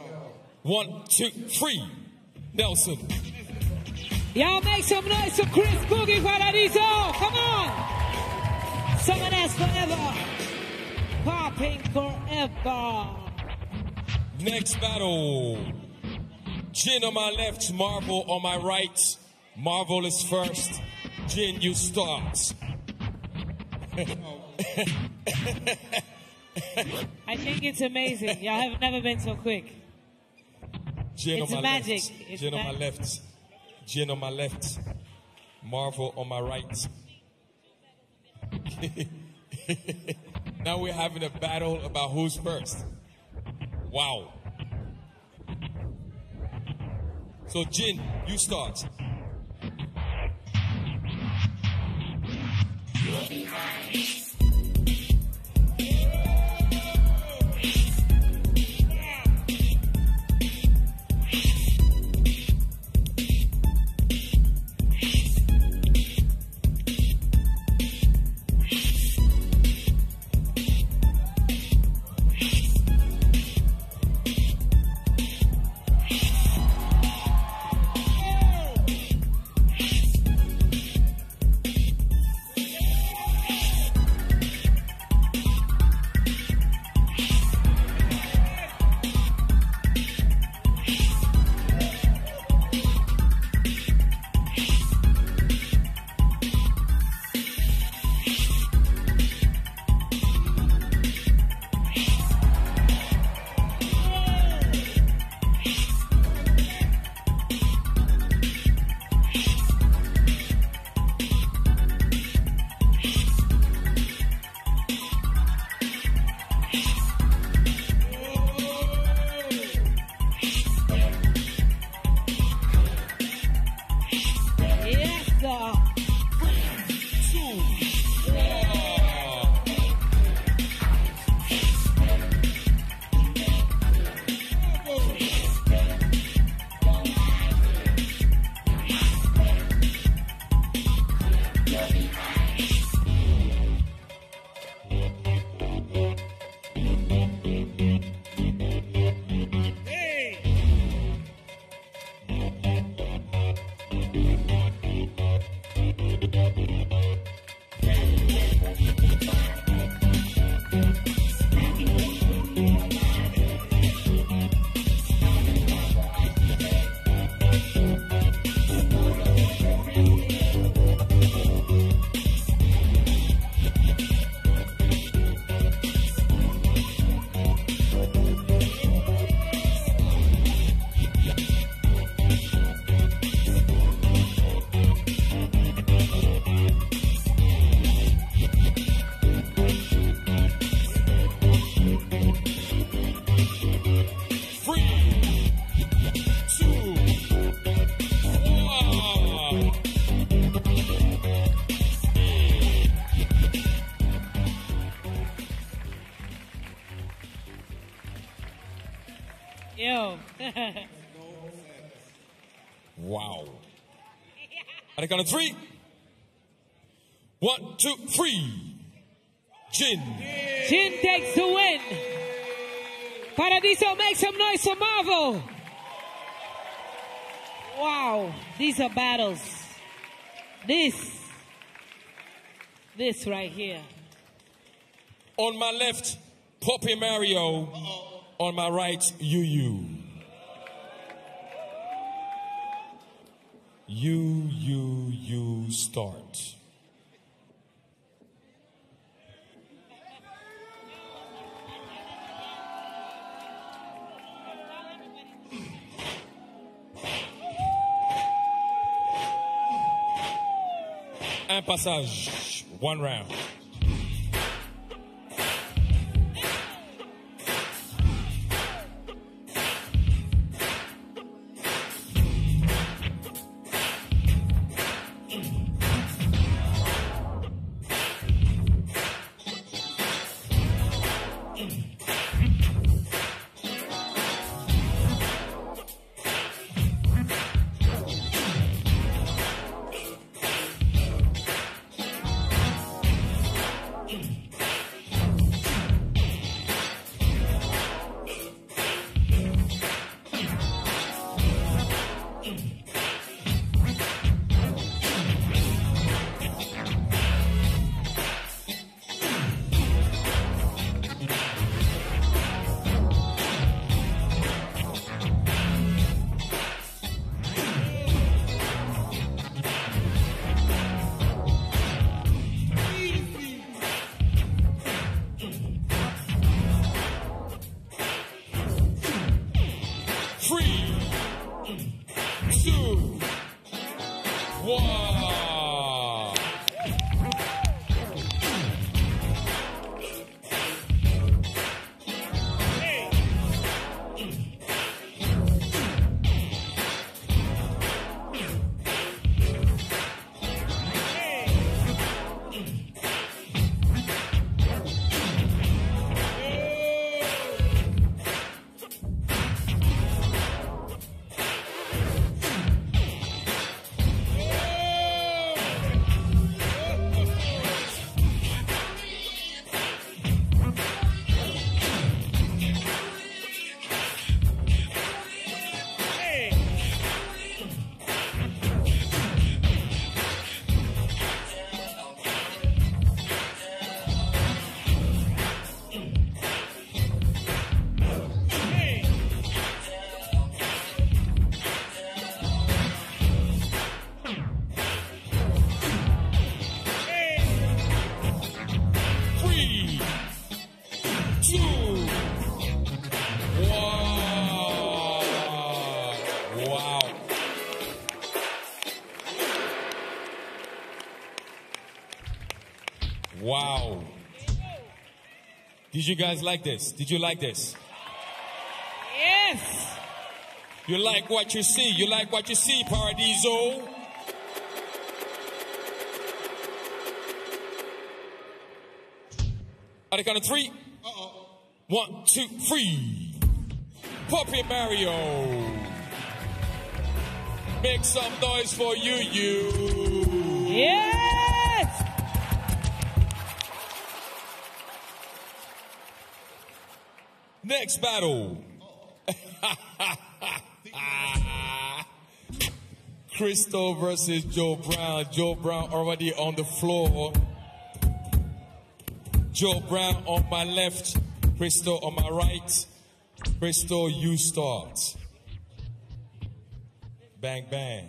One, two, three. Nelson. Y'all make some noise for Chris Boogie Paradiso. Come on. Someone else forever. Popping forever. Next battle. Jin on my left, Marvel on my right. Marvel is first. Jin, you start. I think it's amazing. Y'all have never been so quick. Jin It's on my magic. left. It's Jin on ma- my left. Jin on my left. Marvel on my right. Now we're having a battle about who's first. Wow. So Jin, you start. Yo. Wow. On the count of three. One, two, three. Jin. Jin takes the win. Paradiso, make some noise for Marvel. Wow, these are battles. This, this right here. On my left, Poppy Mario. Uh-oh. On my right, you, you. You, you, you start. Un passage, one round. Wow. Did you guys like this? Did you like this? Yes. You like what you see? You like what you see, Paradiso? On the count of three. Uh-oh. One, two, three. Poppy Mario. Make some noise for you, you. Yes. Next battle. Crystal versus Joe Brown. Joe Brown already on the floor. Joe Brown on my left. Crystal on my right. Crystal, you start. Bang, bang.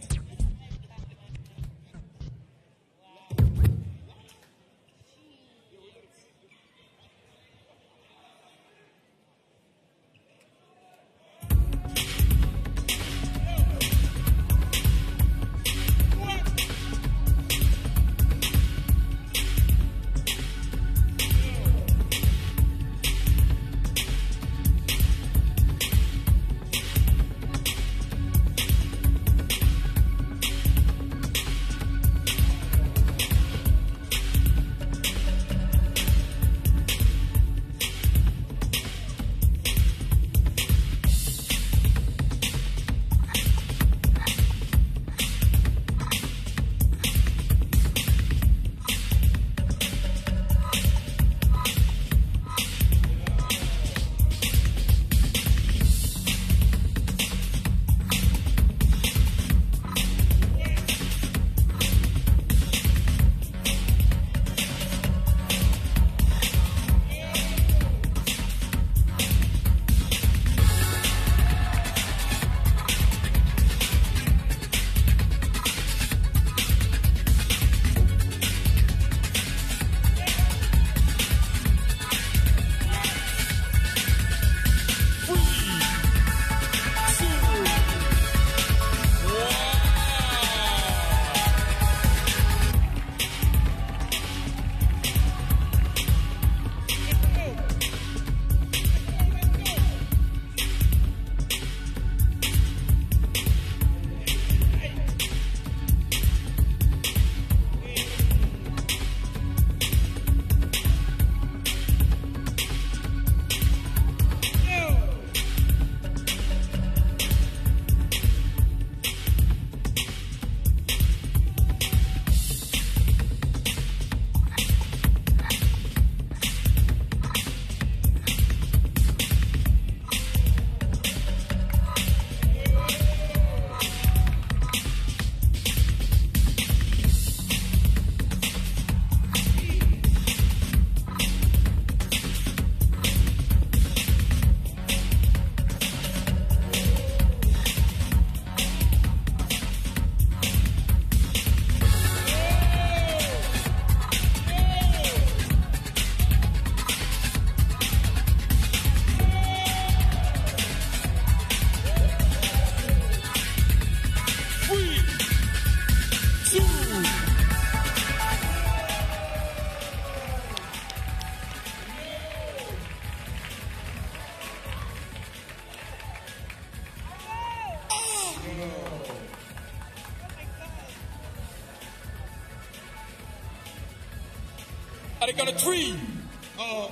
At the count of three. Uh-oh.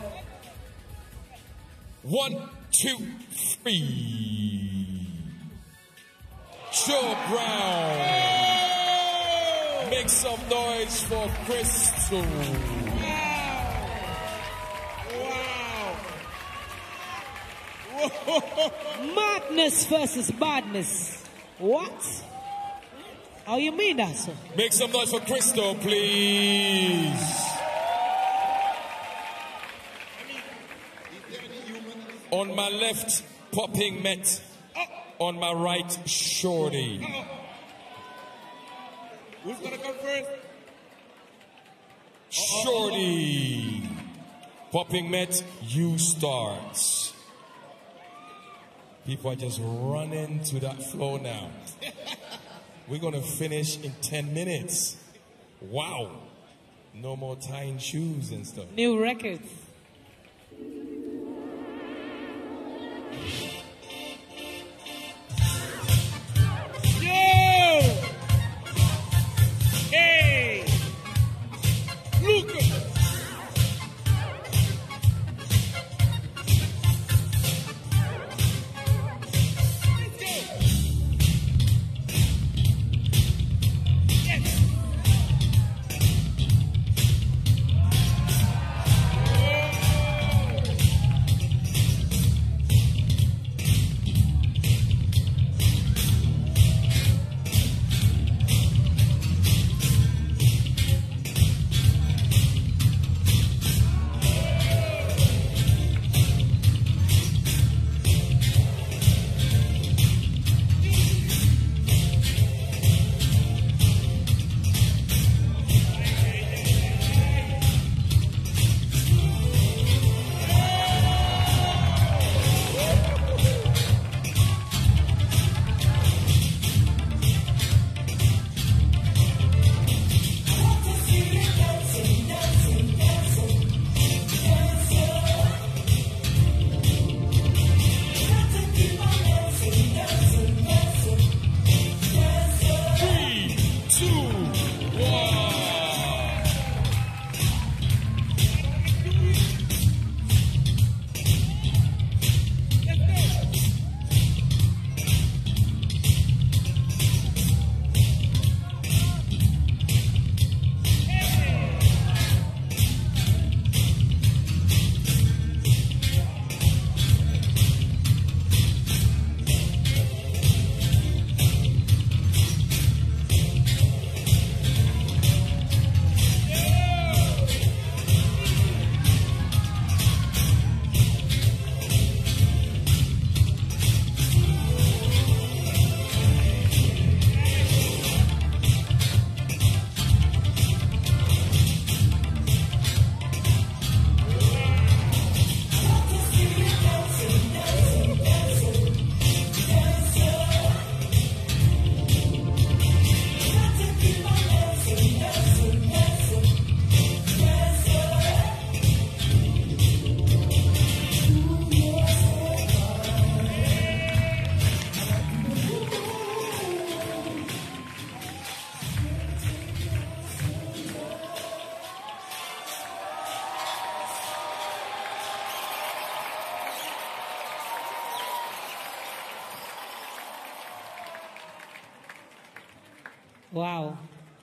One, two, three. Joe Brown. Make some noise for Crystal. Madness versus badness. What? How you mean that, sir? Make some noise for Crystal, please. On my left, Popping Met. On my right, Shorty. Who's gonna come first? Shorty. Popping Met, you start. People are just running to that floor now. We're going to finish in ten minutes. Wow. No more tying shoes and stuff. New records. Yo! Hey! Luca! Wow.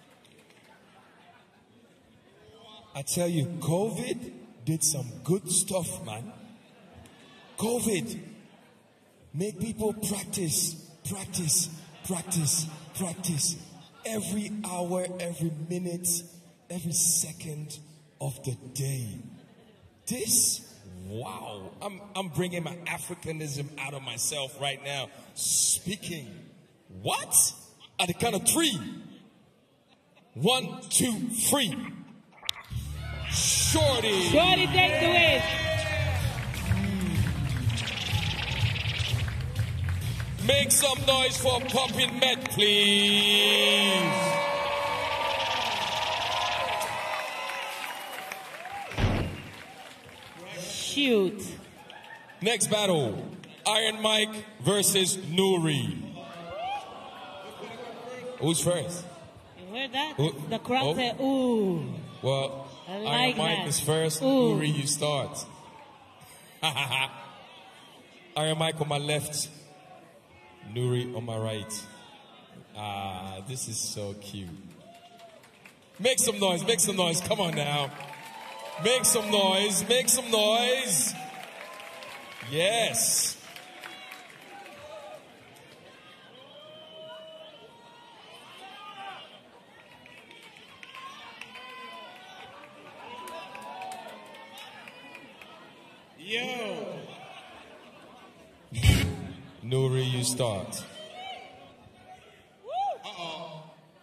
I tell you, COVID did some good stuff, man. COVID make people practice, practice, practice, practice. Every hour, every minute, every second of the day. This, wow. I'm, I'm bringing my Africanism out of myself right now. Speaking. What? At the count of three. One, two, three. Shorty. Shorty take the win. Make some noise for Poppin' Met, please. Shoot. Next battle, Iron Mike versus Nuri. Who's first? You heard that? Who? The crowd Oh. said, ooh. Well, I like Iron Mike that. is first. Ooh. Uri, you start. Iron Mike on my left. Nuri on my right. Ah, this is so cute. Make some noise, make some noise. Come on now. Make some noise, make some noise. Yes. Yo. Nuri, you start. Uh-oh.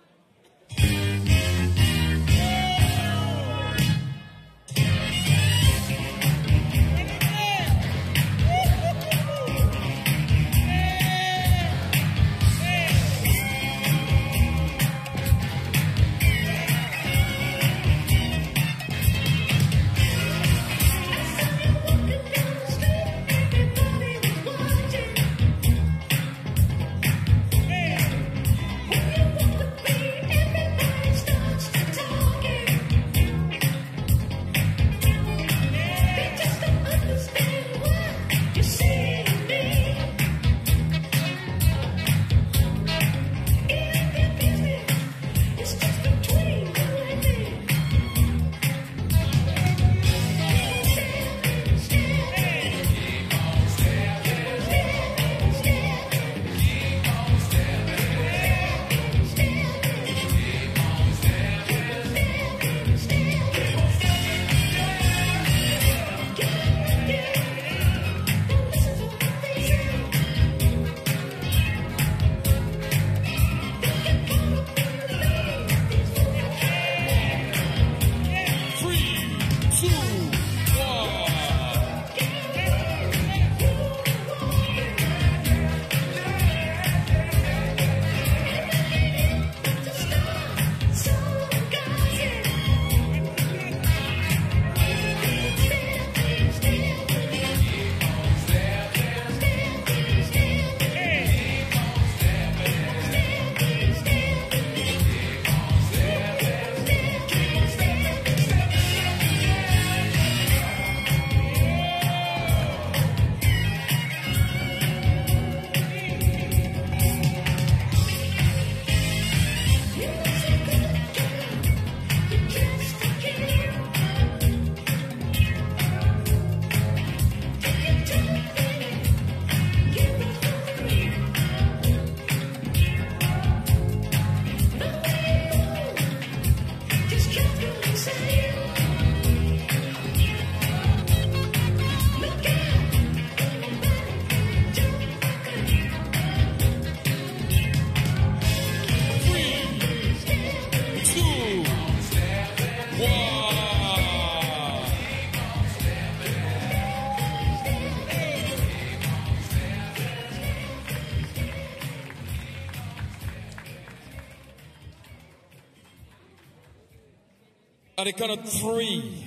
At the count of three.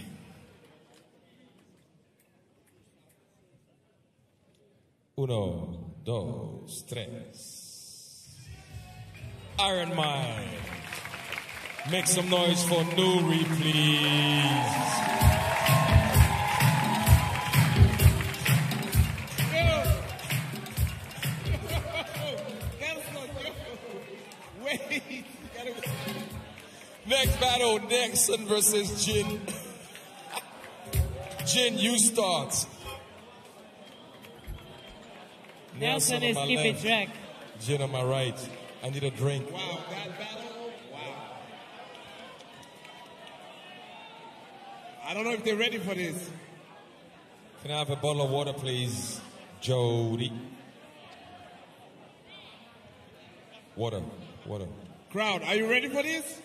Uno, dos, tres. Iron Mike. Make some noise for Nuri, please. Wait. Next battle, Nelson versus Jin. Jin, you start. Nelson is on my keeping left, track. Jin on my right. I need a drink. Wow, that battle. Wow. I don't know if they're ready for this. Can I have a bottle of water, please? Jody. Water, water. Crowd, are you ready for this?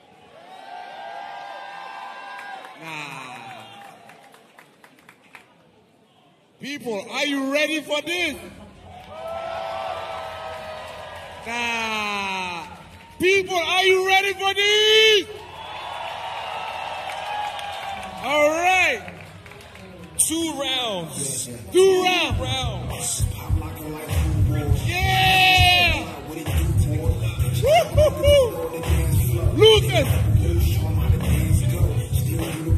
Nah. People, are you ready for this? Nah. People, are you ready for this? All right. Two rounds. Two rounds. Rounds. Yeah. Woo-hoo-hoo. Lucas.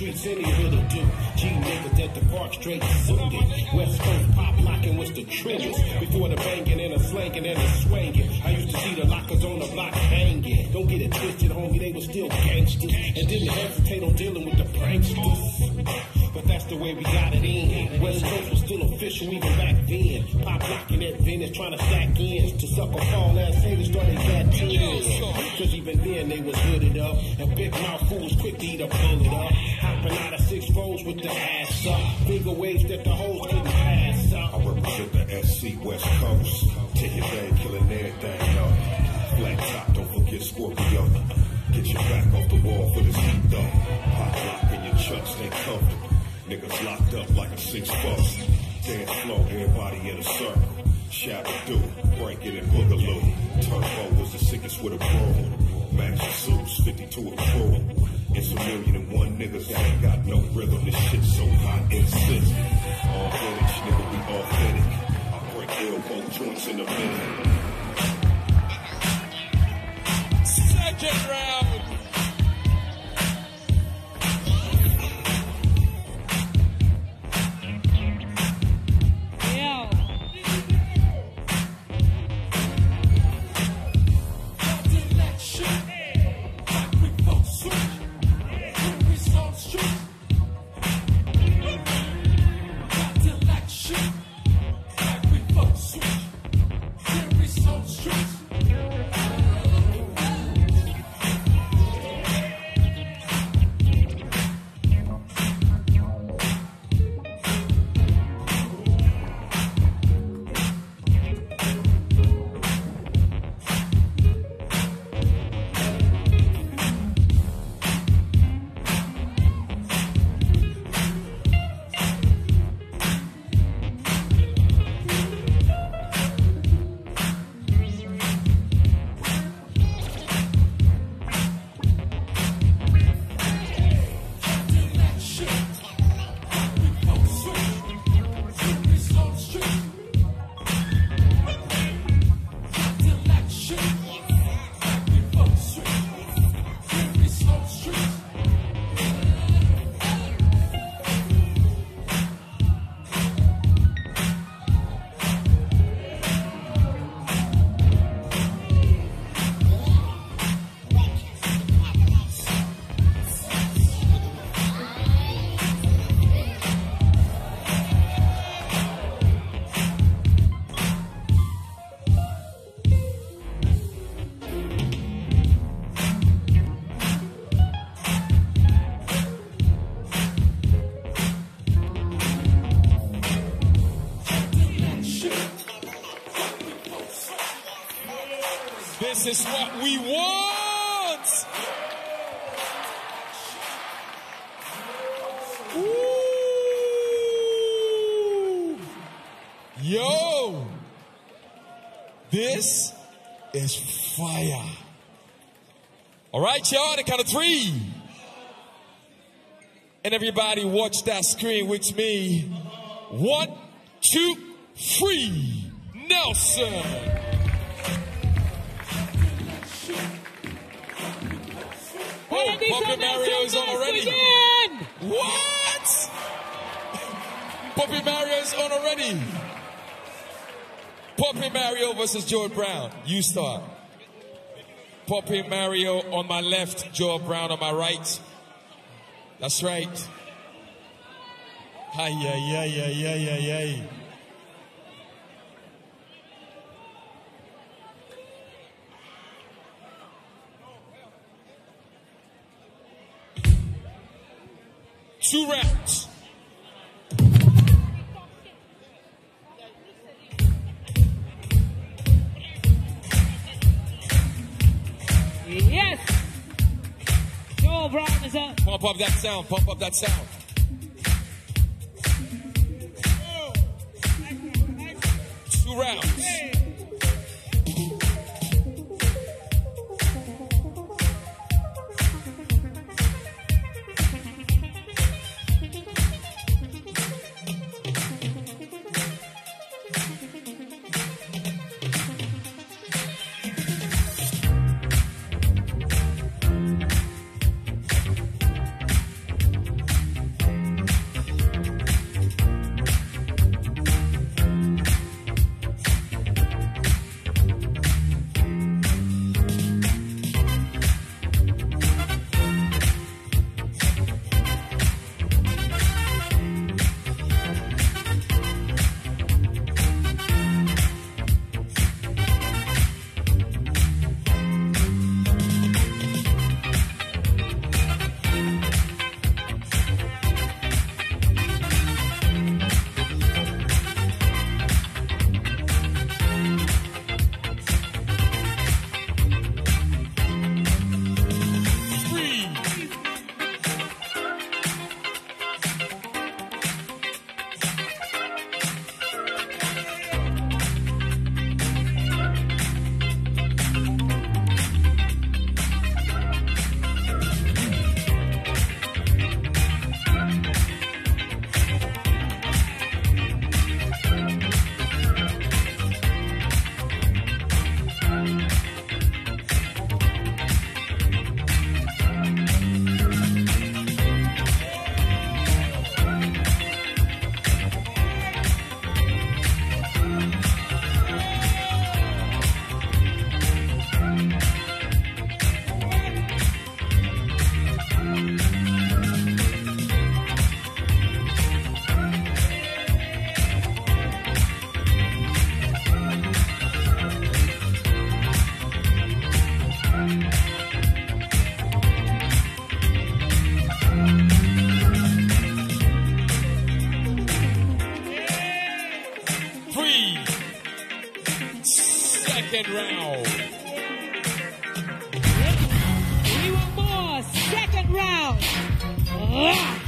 streets any hood will do. G niggas at the park straight swinging. West Coast pop locking was the truest. Before the banging and the slanging and the swinging. I used to see the lockers on the block hanging. Don't get it twisted, homie, they were still gangsters. And didn't hesitate on dealing with the pranksters. But that's the way we got it in. West Coast was still official even back then. Pop locking at Venice, trying to stack ends. To suck a fall ass haters started got tears. Cause even then they was hooded up. And big mouth fools quick to eat a bullet up. Hopping out of six foes with the ass up. Bigger waves that the hoes couldn't pass up. I represent the S C West Coast. Take your thing, killing everything up. Flat top, don't forget Scorpio. Get your back off the wall for this heat though. Pop lock in your chucks, stay comfortable. Niggas locked up like a six bucks. Dance slow, everybody in a circle. Shabba-doo, break it and boogaloo. Turbo was the sickest with a broom. Magic suits, fifty-two a crew. It's a million and one niggas that ain't got no rhythm. This shit's so hot and sick. Authentic, nigga, we authentic. I break elbow joints in a minute. Second round. This is what we want. Ooh. Yo, this is fire. All right, y'all, the count of three. And everybody watch that screen with me. One, two, three. Nelson. Oh, Puppy Mario is on already. Begin. What? Puppy Mario is on already. Puppy Mario versus Joe Brown. You start. Puppy Mario on my left, Joe Brown on my right. That's right. Ay, ay, ay, ay, ay, ay, ay. Two rounds. Yes. Joe Brown is up. Pump up that sound. Pump up that sound. Two rounds. second round. We want more. Second round. Ah.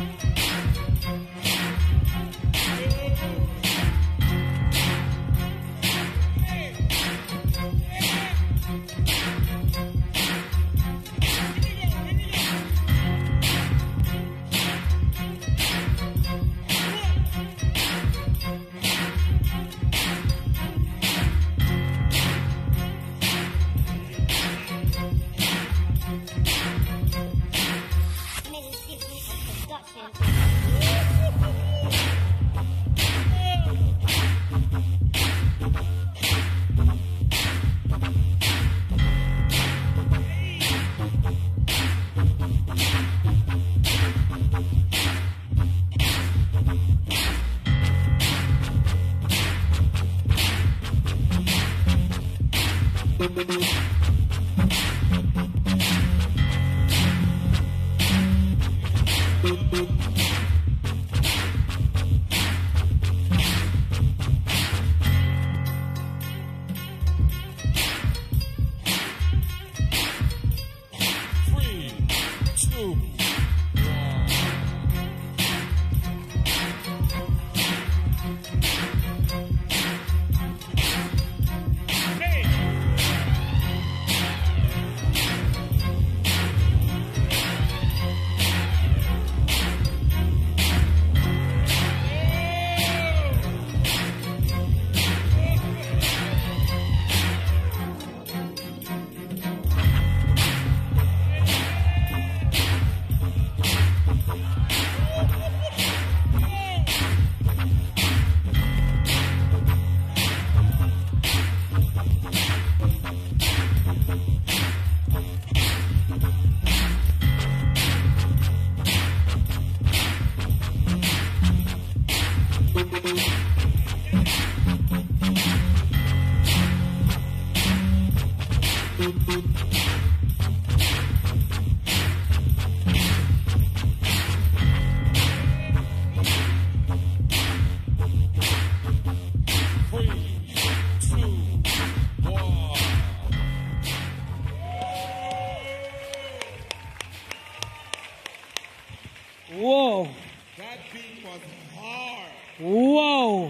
Whoa. That beat was hard. Whoa.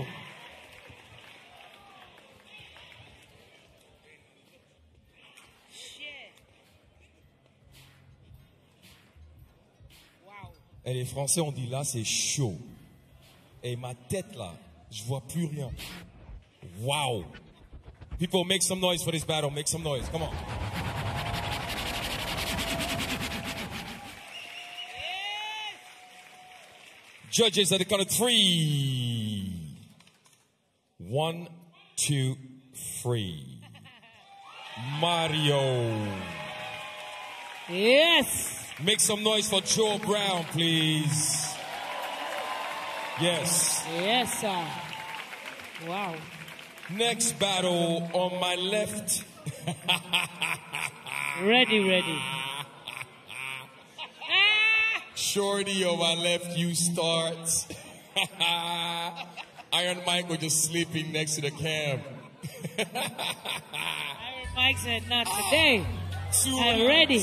Et les Français ont dit là, c'est chaud. Et ma tête là, je vois plus rien. Wow. People, make some noise for this battle. Make some noise. Come on. Judges at the count of three. One, two, three. Mario. Yes. Make some noise for Joe Brown, please. Yes. Yes, sir. Wow. Next battle on my left. Ready, ready. Shorty on my left, you start. Iron Mike was just sleeping next to the cam. Iron Mike said, not today. Two I'm rounds. ready.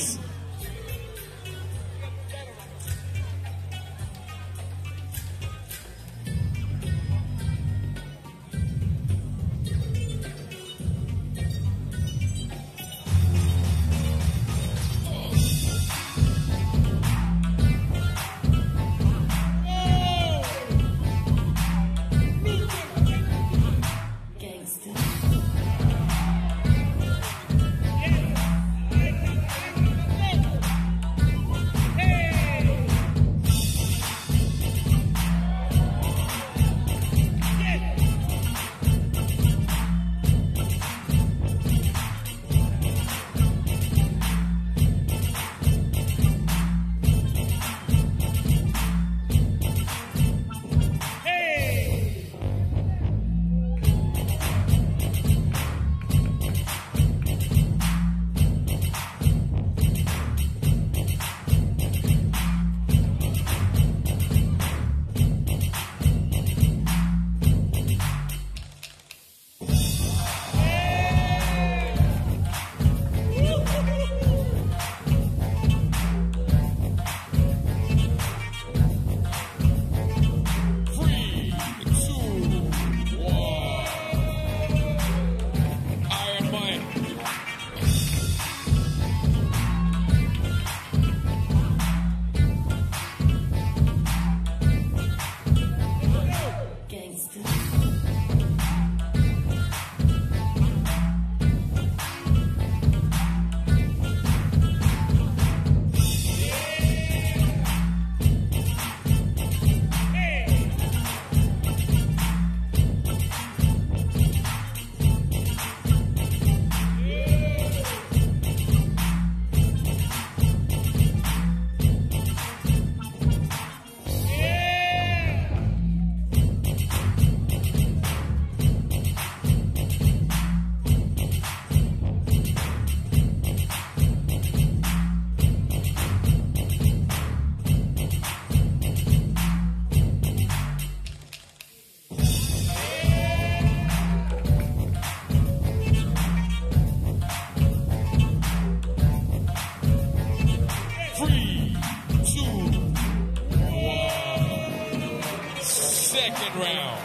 second round.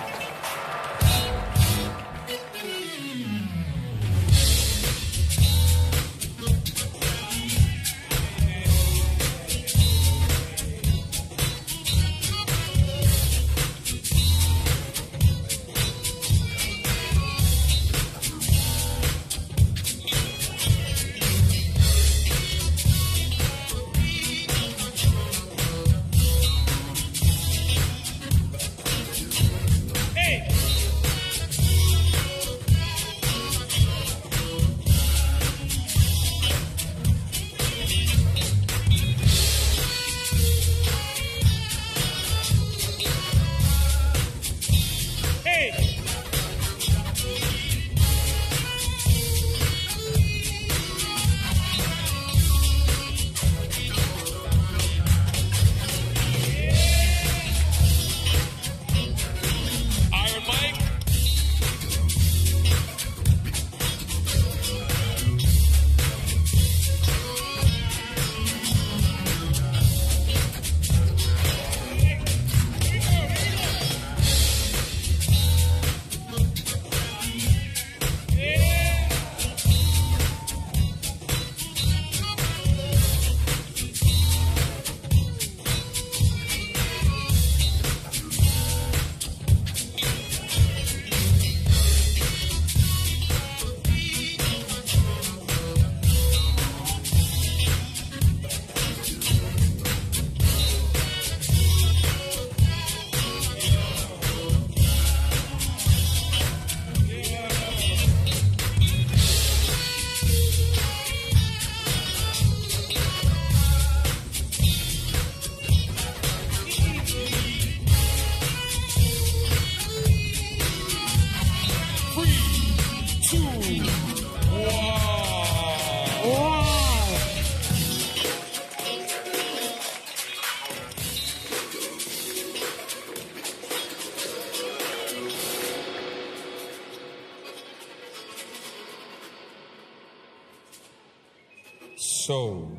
So,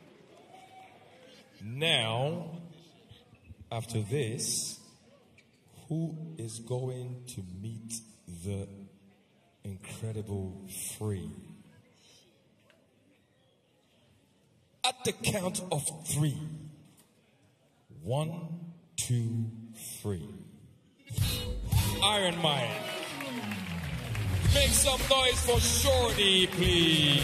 now, after this, who is going to meet the incredible Free? At the count of three. One, two, three. Iron Mike. Make some noise for Shorty, please.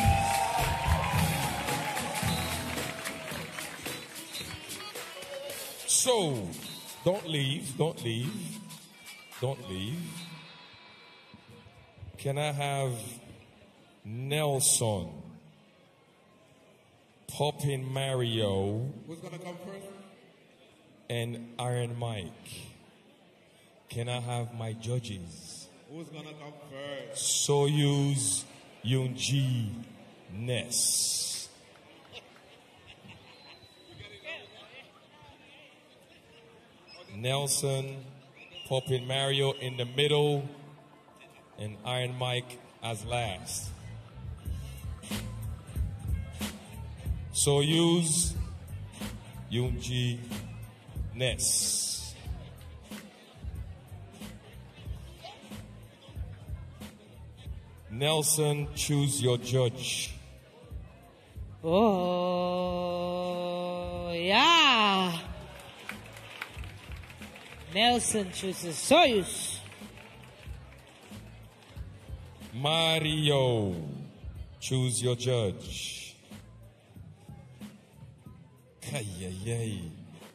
So, don't leave, don't leave, don't leave. Can I have Nelson, Poppin' Mario, Who's gonna come first? and Iron Mike? Can I have my judges? Who's gonna come first? Soyuz, E U N G, Ness. Nelson, Poppin' Mario in the middle, and Iron Mike as last. Soyuz, E U N G, Ness. Nelson, choose your judge. Oh, yeah. Nelson chooses Soyuz. Mario, choose your judge. Kayayay.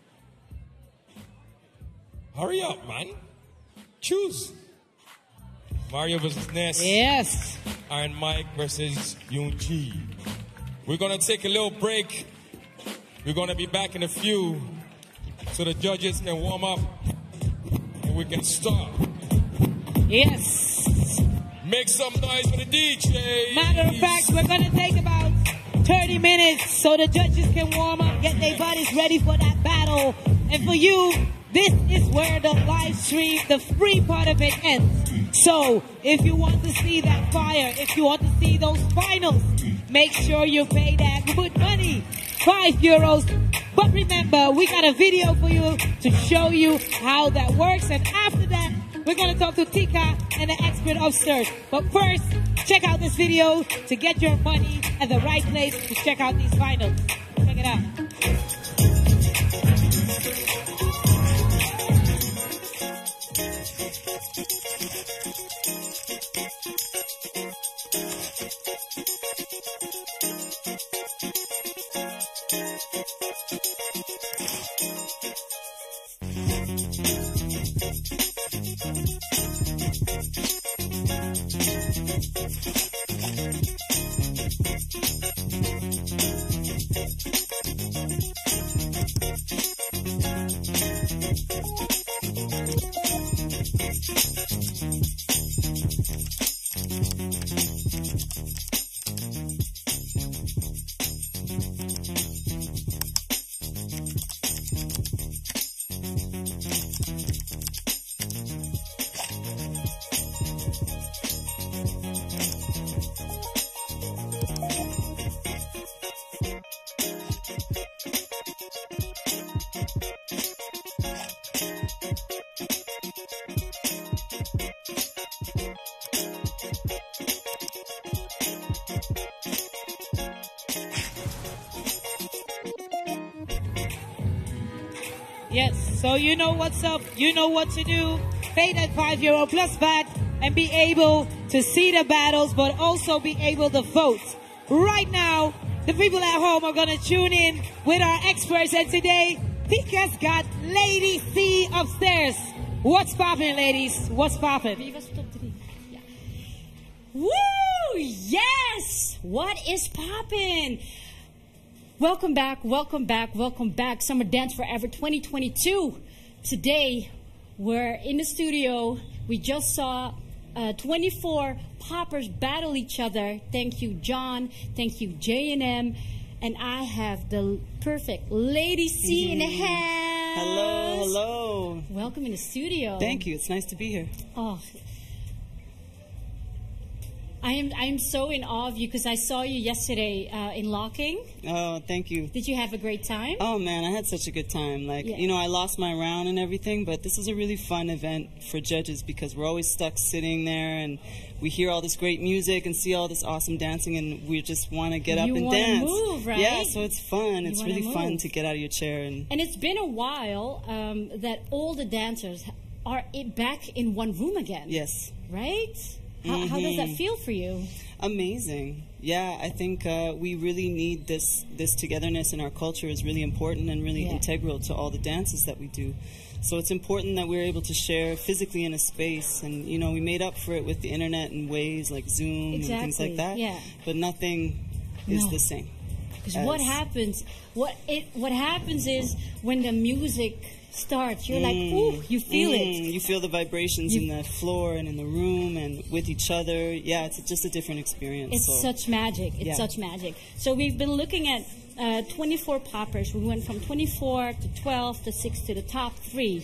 Hurry up, man. Choose. Mario versus Ness. Yes. Iron Mike versus E U N G. We're going to take a little break. We're going to be back in a few so the judges can warm up and we can start. Yes. Make some noise for the D J. Matter of fact, we're going to take about thirty minutes so the judges can warm up, get their bodies ready for that battle. And for you, this is where the live stream, the free part of it ends. So, if you want to see that fire, if you want to see those finals, make sure you pay that good money. Five euros But remember, we got a video for you to show you how that works. And after that, we're going to talk to Tika and the expert upstairs. But first, check out this video to get your money at the right place to check out these finals. Check it out. Yes, so you know what's up, you know what to do. Pay that five euro plus V A T and be able to see the battles, but also be able to vote. Right now, the people at home are going to tune in with our experts, and today, Tika's got Lady C upstairs. What's poppin', ladies? What's poppin'? Yeah. Woo! Yes! What is poppin'? Welcome back, welcome back, welcome back. Summer Dance Forever twenty twenty-two. Today, we're in the studio. We just saw uh, twenty-four poppers battle each other. Thank you, John. Thank you, J and M. And I have the perfect Lady C in the house. Hello, hello. Welcome in the studio. Thank you. It's nice to be here. Oh, I am I am so in awe of you because I saw you yesterday uh, in locking. Oh, thank you. Did you have a great time? Oh man, I had such a good time. Like, Yeah. you know, I lost my round and everything, but this is a really fun event for judges because we're always stuck sitting there and we hear all this great music and see all this awesome dancing and we just want to get up You and wanna dance. move, right? Yeah, so it's fun. You it's wanna really fun move. to get out of your chair and And it's been a while um, that all the dancers are i- back in one room again. yes. Right? How, how does that Mhm. feel for you? Amazing. Yeah, I think uh, we really need this this togetherness in our culture is really important and really Yeah. integral to all the dances that we do. So it's important that we're able to share physically in a space, and you know we made up for it with the internet and ways like Zoom and things Exactly, like that. yeah. But nothing is No. the same. Because what as- happens? What it what happens is when the music starts, you're like, Mm, ooh, you feel mm, it. You feel the vibrations You- in the floor and in the room and with each other. Yeah, it's just a different experience. It's so. such magic. It's Yeah. such magic. So we've been looking at uh, twenty-four poppers. We went from twenty-four to twelve to six to the top three.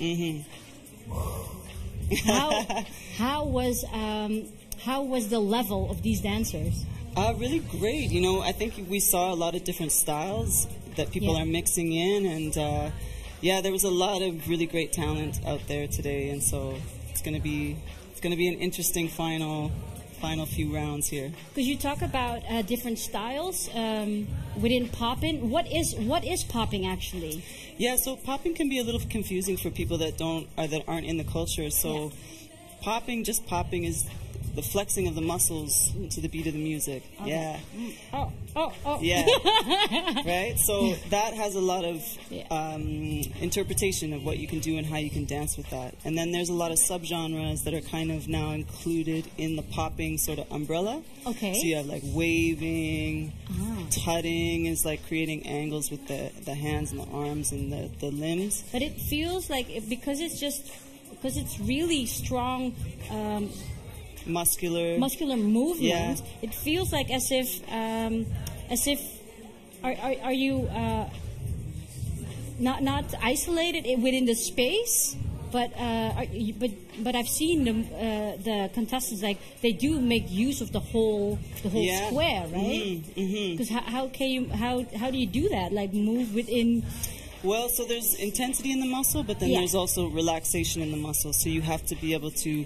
Mm-hmm. How how was um, how was the level of these dancers? Uh, really great. You know, I think we saw a lot of different styles that people Yeah. are mixing in, and uh, yeah, there was a lot of really great talent out there today, and so it's gonna be it's gonna be an interesting final final few rounds here. Because you talk about uh, different styles um, within popping. What is what is popping actually? Yeah, so popping can be a little confusing for people that don't or that aren't in the culture. So popping, just popping, is the flexing of the muscles to the beat of the music. Yeah. Oh, oh, oh. Yeah. Right? So that has a lot of Yeah. um, interpretation of what you can do and how you can dance with that. And then there's a lot of subgenres that are kind of now included in the popping sort of umbrella. Okay. So you have like waving, Ah. tutting is like creating angles with the, the hands and the arms and the, the limbs. But it feels like it, because it's just because it's really strong. Um, Muscular. muscular movement. Yeah. It feels like as if, um, as if, are are, are you uh, not not isolated i- within the space, but uh, are you, but but I've seen the uh, the contestants like they do make use of the whole the whole Yeah. square, right? Mhm, mhm. Because how, how can you how how do you do that? Like move within. Well, so there's intensity in the muscle, but then Yeah. there's also relaxation in the muscle. So you have to be able to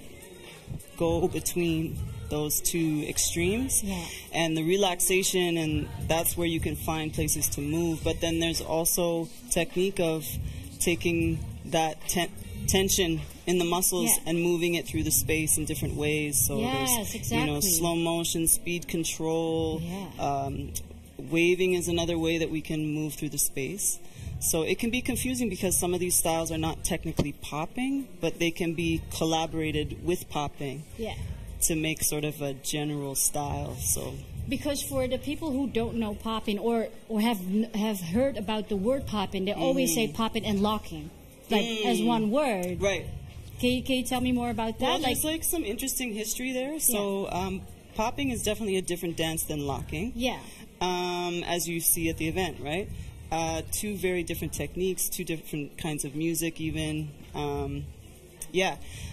go between those two extremes. Yeah. And the relaxation, and that's where you can find places to move. But then there's also technique of taking that ten- tension in the muscles Yeah. and moving it through the space in different ways. So Yes, there's, you know, exactly. slow motion, speed control. Yeah. Um, waving is another way that we can move through the space. So it can be confusing because some of these styles are not technically popping, but they can be collaborated with popping Yeah. to make sort of a general style. So Because for the people who don't know popping or, or have n- have heard about the word popping, they always say popping and locking, like as one word. right. Can you, can you tell me more about that? Well, there's like some interesting history there. So um, popping is definitely a different dance than locking. yeah. Um, as you see at the event, right? Uh, two very different techniques, two different kinds of music, even. Um, yeah.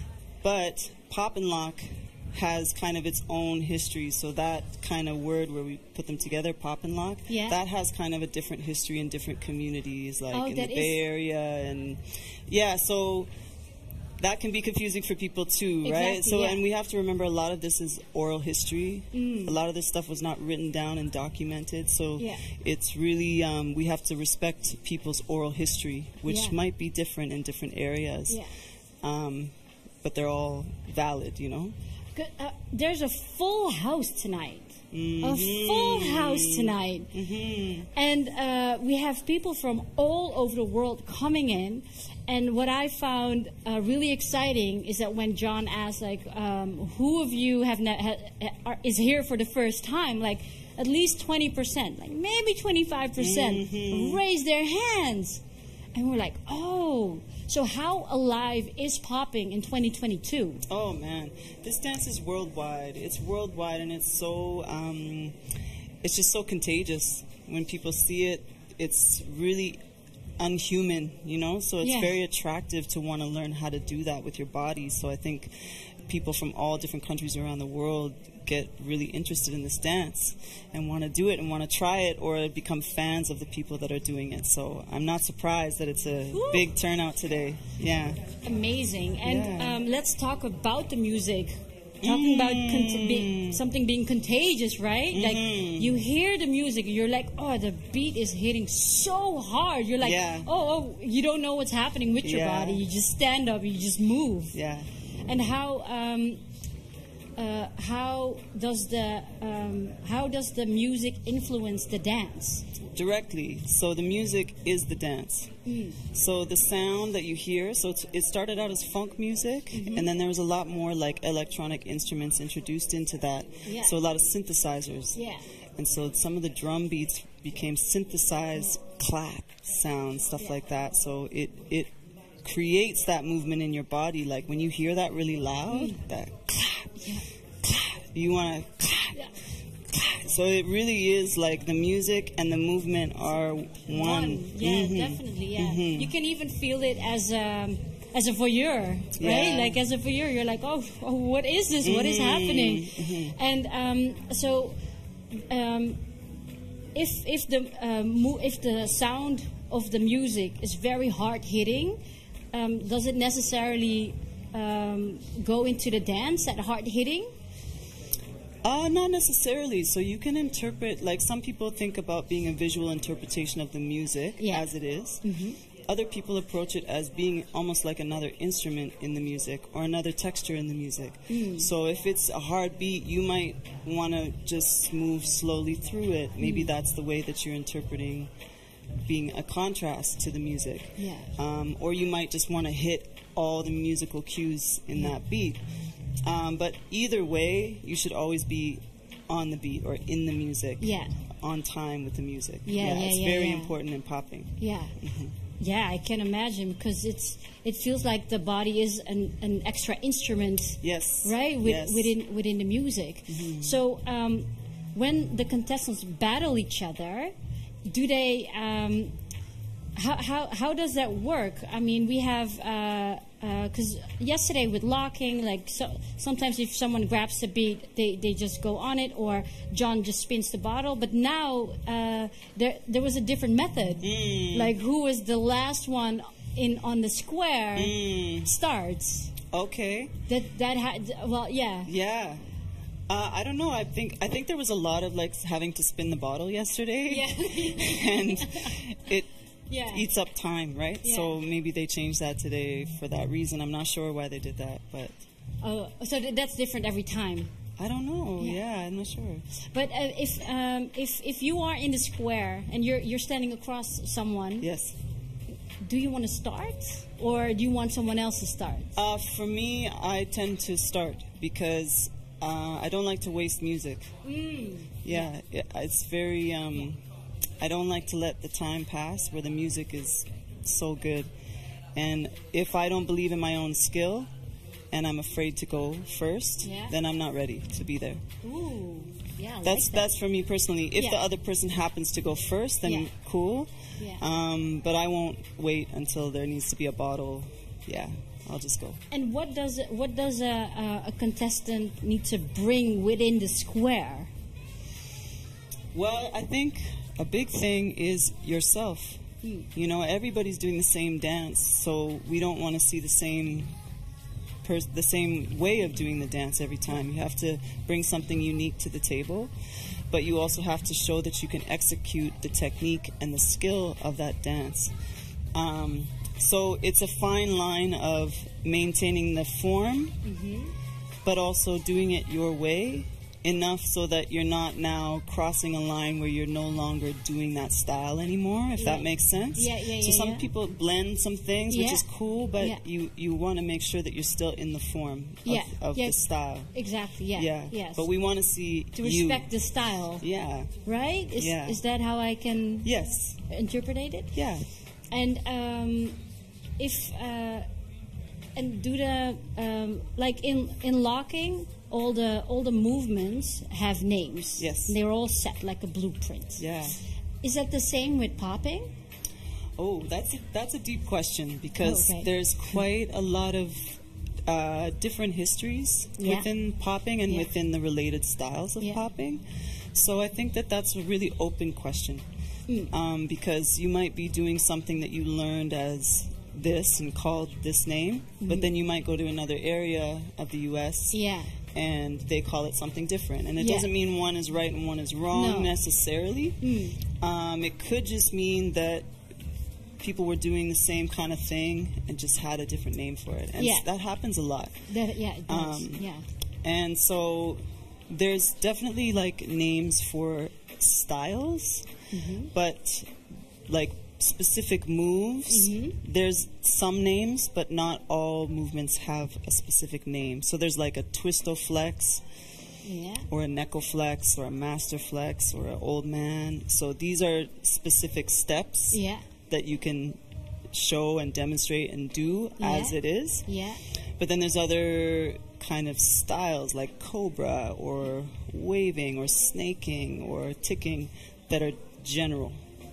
But pop and lock has kind of its own history. So that kind of word where we put them together, pop and lock, Yeah. that has kind of a different history in different communities, like Oh, in the that Bay is- Area. And yeah, so that can be confusing for people too, right? Exactly, So, yeah. and we have to remember a lot of this is oral history. Mm. A lot of this stuff was not written down and documented. So Yeah. it's really, um, we have to respect people's oral history, which Yeah. might be different in different areas. Yeah. Um, but they're all valid, you know? Good, uh, there's a full house tonight. A Mm-hmm. full house tonight. And uh, we have people from all over the world coming in. And what I found uh, really exciting is that when John asked, like, um, who of you have ne- ha- are, is here for the first time, like, at least twenty percent, like maybe twenty-five percent raise their hands. And we're like, oh, so how alive is popping in twenty twenty-two? Oh man, this dance is worldwide. It's worldwide, and it's so um, it's just so contagious. When people see it, it's really unhuman, you know. So it's Yeah. very attractive to want to learn how to do that with your body. So I think people from all different countries around the world get really interested in this dance and want to do it and want to try it or become fans of the people that are doing it. So I'm not surprised that it's a Woo. big turnout today. Yeah. Amazing. And Yeah. um, let's talk about the music. Talking about con- be- something being contagious, right? Like you hear the music, and you're like, oh, the beat is hitting so hard. You're like, Yeah. oh, oh, you don't know what's happening with your Yeah. body. You just stand up, you just move. Yeah. And how um, uh, how does the um, how does the music influence the dance? Directly. So the music is the dance. So the sound that you hear, so it's, it started out as funk music, and then there was a lot more like electronic instruments introduced into that. Yeah. So a lot of synthesizers. Yeah. And so some of the drum beats became synthesized clap sounds, stuff Yeah. like that. So it, it creates that movement in your body. Like when you hear that really loud, that clap, Yeah. clap, you want to clap. Yeah. So it really is like the music and the movement are one. One. Yeah, Mhm. definitely. Yeah, Mhm. you can even feel it as a as a voyeur, right? Yeah. Like as a voyeur, you're like, oh, oh what is this? What is Mhm. happening? Mhm. And um, so, um, if if the uh, mo- if the sound of the music is very hard hitting, um, does it necessarily um, go into the dance at hard hitting? Uh, not necessarily. So you can interpret, like some people think about being a visual interpretation of the music Yeah. as it is. Mm-hmm. Other people approach it as being almost like another instrument in the music or another texture in the music. Mm. So if it's a hard beat, you might want to just move slowly through it. Maybe Mm. that's the way that you're interpreting being a contrast to the music. Yeah. Um, or you might just want to hit all the musical cues in that beat. Um, but either way, you should always be on the beat or in the music. Yeah. On time with the music. Yeah, yeah, it's yeah, very yeah. important in popping. Yeah. Yeah, I can imagine because it's it feels like the body is an, an extra instrument, Yes. right? With, Yes. Within within the music. So um, when the contestants battle each other, do they um, how, how how does that work? I mean, we have because uh, uh, yesterday with locking, like so, sometimes if someone grabs the beat, they, they just go on it, or John just spins the bottle. But now uh, there there was a different method. Mm. Like who was the last one in on the square Mm. starts. Okay. That that had well yeah Yeah. Uh, I don't know. I think I think there was a lot of like having to spin the bottle yesterday, yeah and it yeah eats up time, right? Yeah. So maybe they changed that today for that reason. I'm not sure why they did that, but oh so th- that's different every time. I don't know. Yeah. Yeah, I'm not sure. But uh, if um, if if you are in the square and you're you're standing across someone, Yes. do you want to start or do you want someone else to start? Uh, for me, I tend to start because uh, I don't like to waste music. Mm. Yeah, it, it's very. Um, I don't like to let the time pass where the music is so good, and if I don't believe in my own skill, and I'm afraid to go first, Yeah. then I'm not ready to be there. Ooh, yeah. I That's like that. that's for me personally. If Yeah. the other person happens to go first, then Yeah. cool. Yeah. Um, but I won't wait until there needs to be a bottle. Yeah, I'll just go. And what does what does a, a, a contestant need to bring within the square? Well, I think a big thing is yourself. Hmm. You know, everybody's doing the same dance, so we don't want to see the same pers- the same way of doing the dance every time. You have to bring something unique to the table, but you also have to show that you can execute the technique and the skill of that dance. Um, so it's a fine line of maintaining the form, Mm-hmm. but also doing it your way enough so that you're not now crossing a line where you're no longer doing that style anymore, if that Yeah. makes sense. Yeah, yeah, So yeah, some yeah. people blend some things, which Yeah. is cool, but Yeah. you, you want to make sure that you're still in the form of, Yeah, of yeah. the style. Exactly. Yeah. Yeah. Yes. But we want to see to you. respect the style, Yeah. right? Is Yeah. is that how I can Yes. interpret it? Yeah. And um, if uh, and do the um, like in in locking, all the all the movements have names. Yes. And they're all set like a blueprint. Yeah. Is that the same with popping? Oh, that's a, that's a deep question because Okay. there's quite a lot of uh, different histories Yeah. within popping and Yeah. within the related styles of Yeah. popping. So I think that that's a really open question Mm. um, because you might be doing something that you learned as this and called this name, but then you might go to another area of the U S Mm-hmm. Yeah. and they call it something different. And it Yeah. doesn't mean one is right and one is wrong No. necessarily. Mm. Um, it could just mean that people were doing the same kind of thing and just had a different name for it. And Yeah. s- that happens a lot. That, yeah. It does. Um, yeah. And so there's definitely like names for styles, Mm-hmm. but like specific moves, Mhm. there's some names, but not all movements have a specific name. So there's like a twistoflex, Yeah. or a necoflex, or a master flex, or an old man. So these are specific steps Yeah. that you can show and demonstrate and do as Yeah. it is. Yeah. But then there's other kind of styles like cobra or waving or snaking or ticking that are general.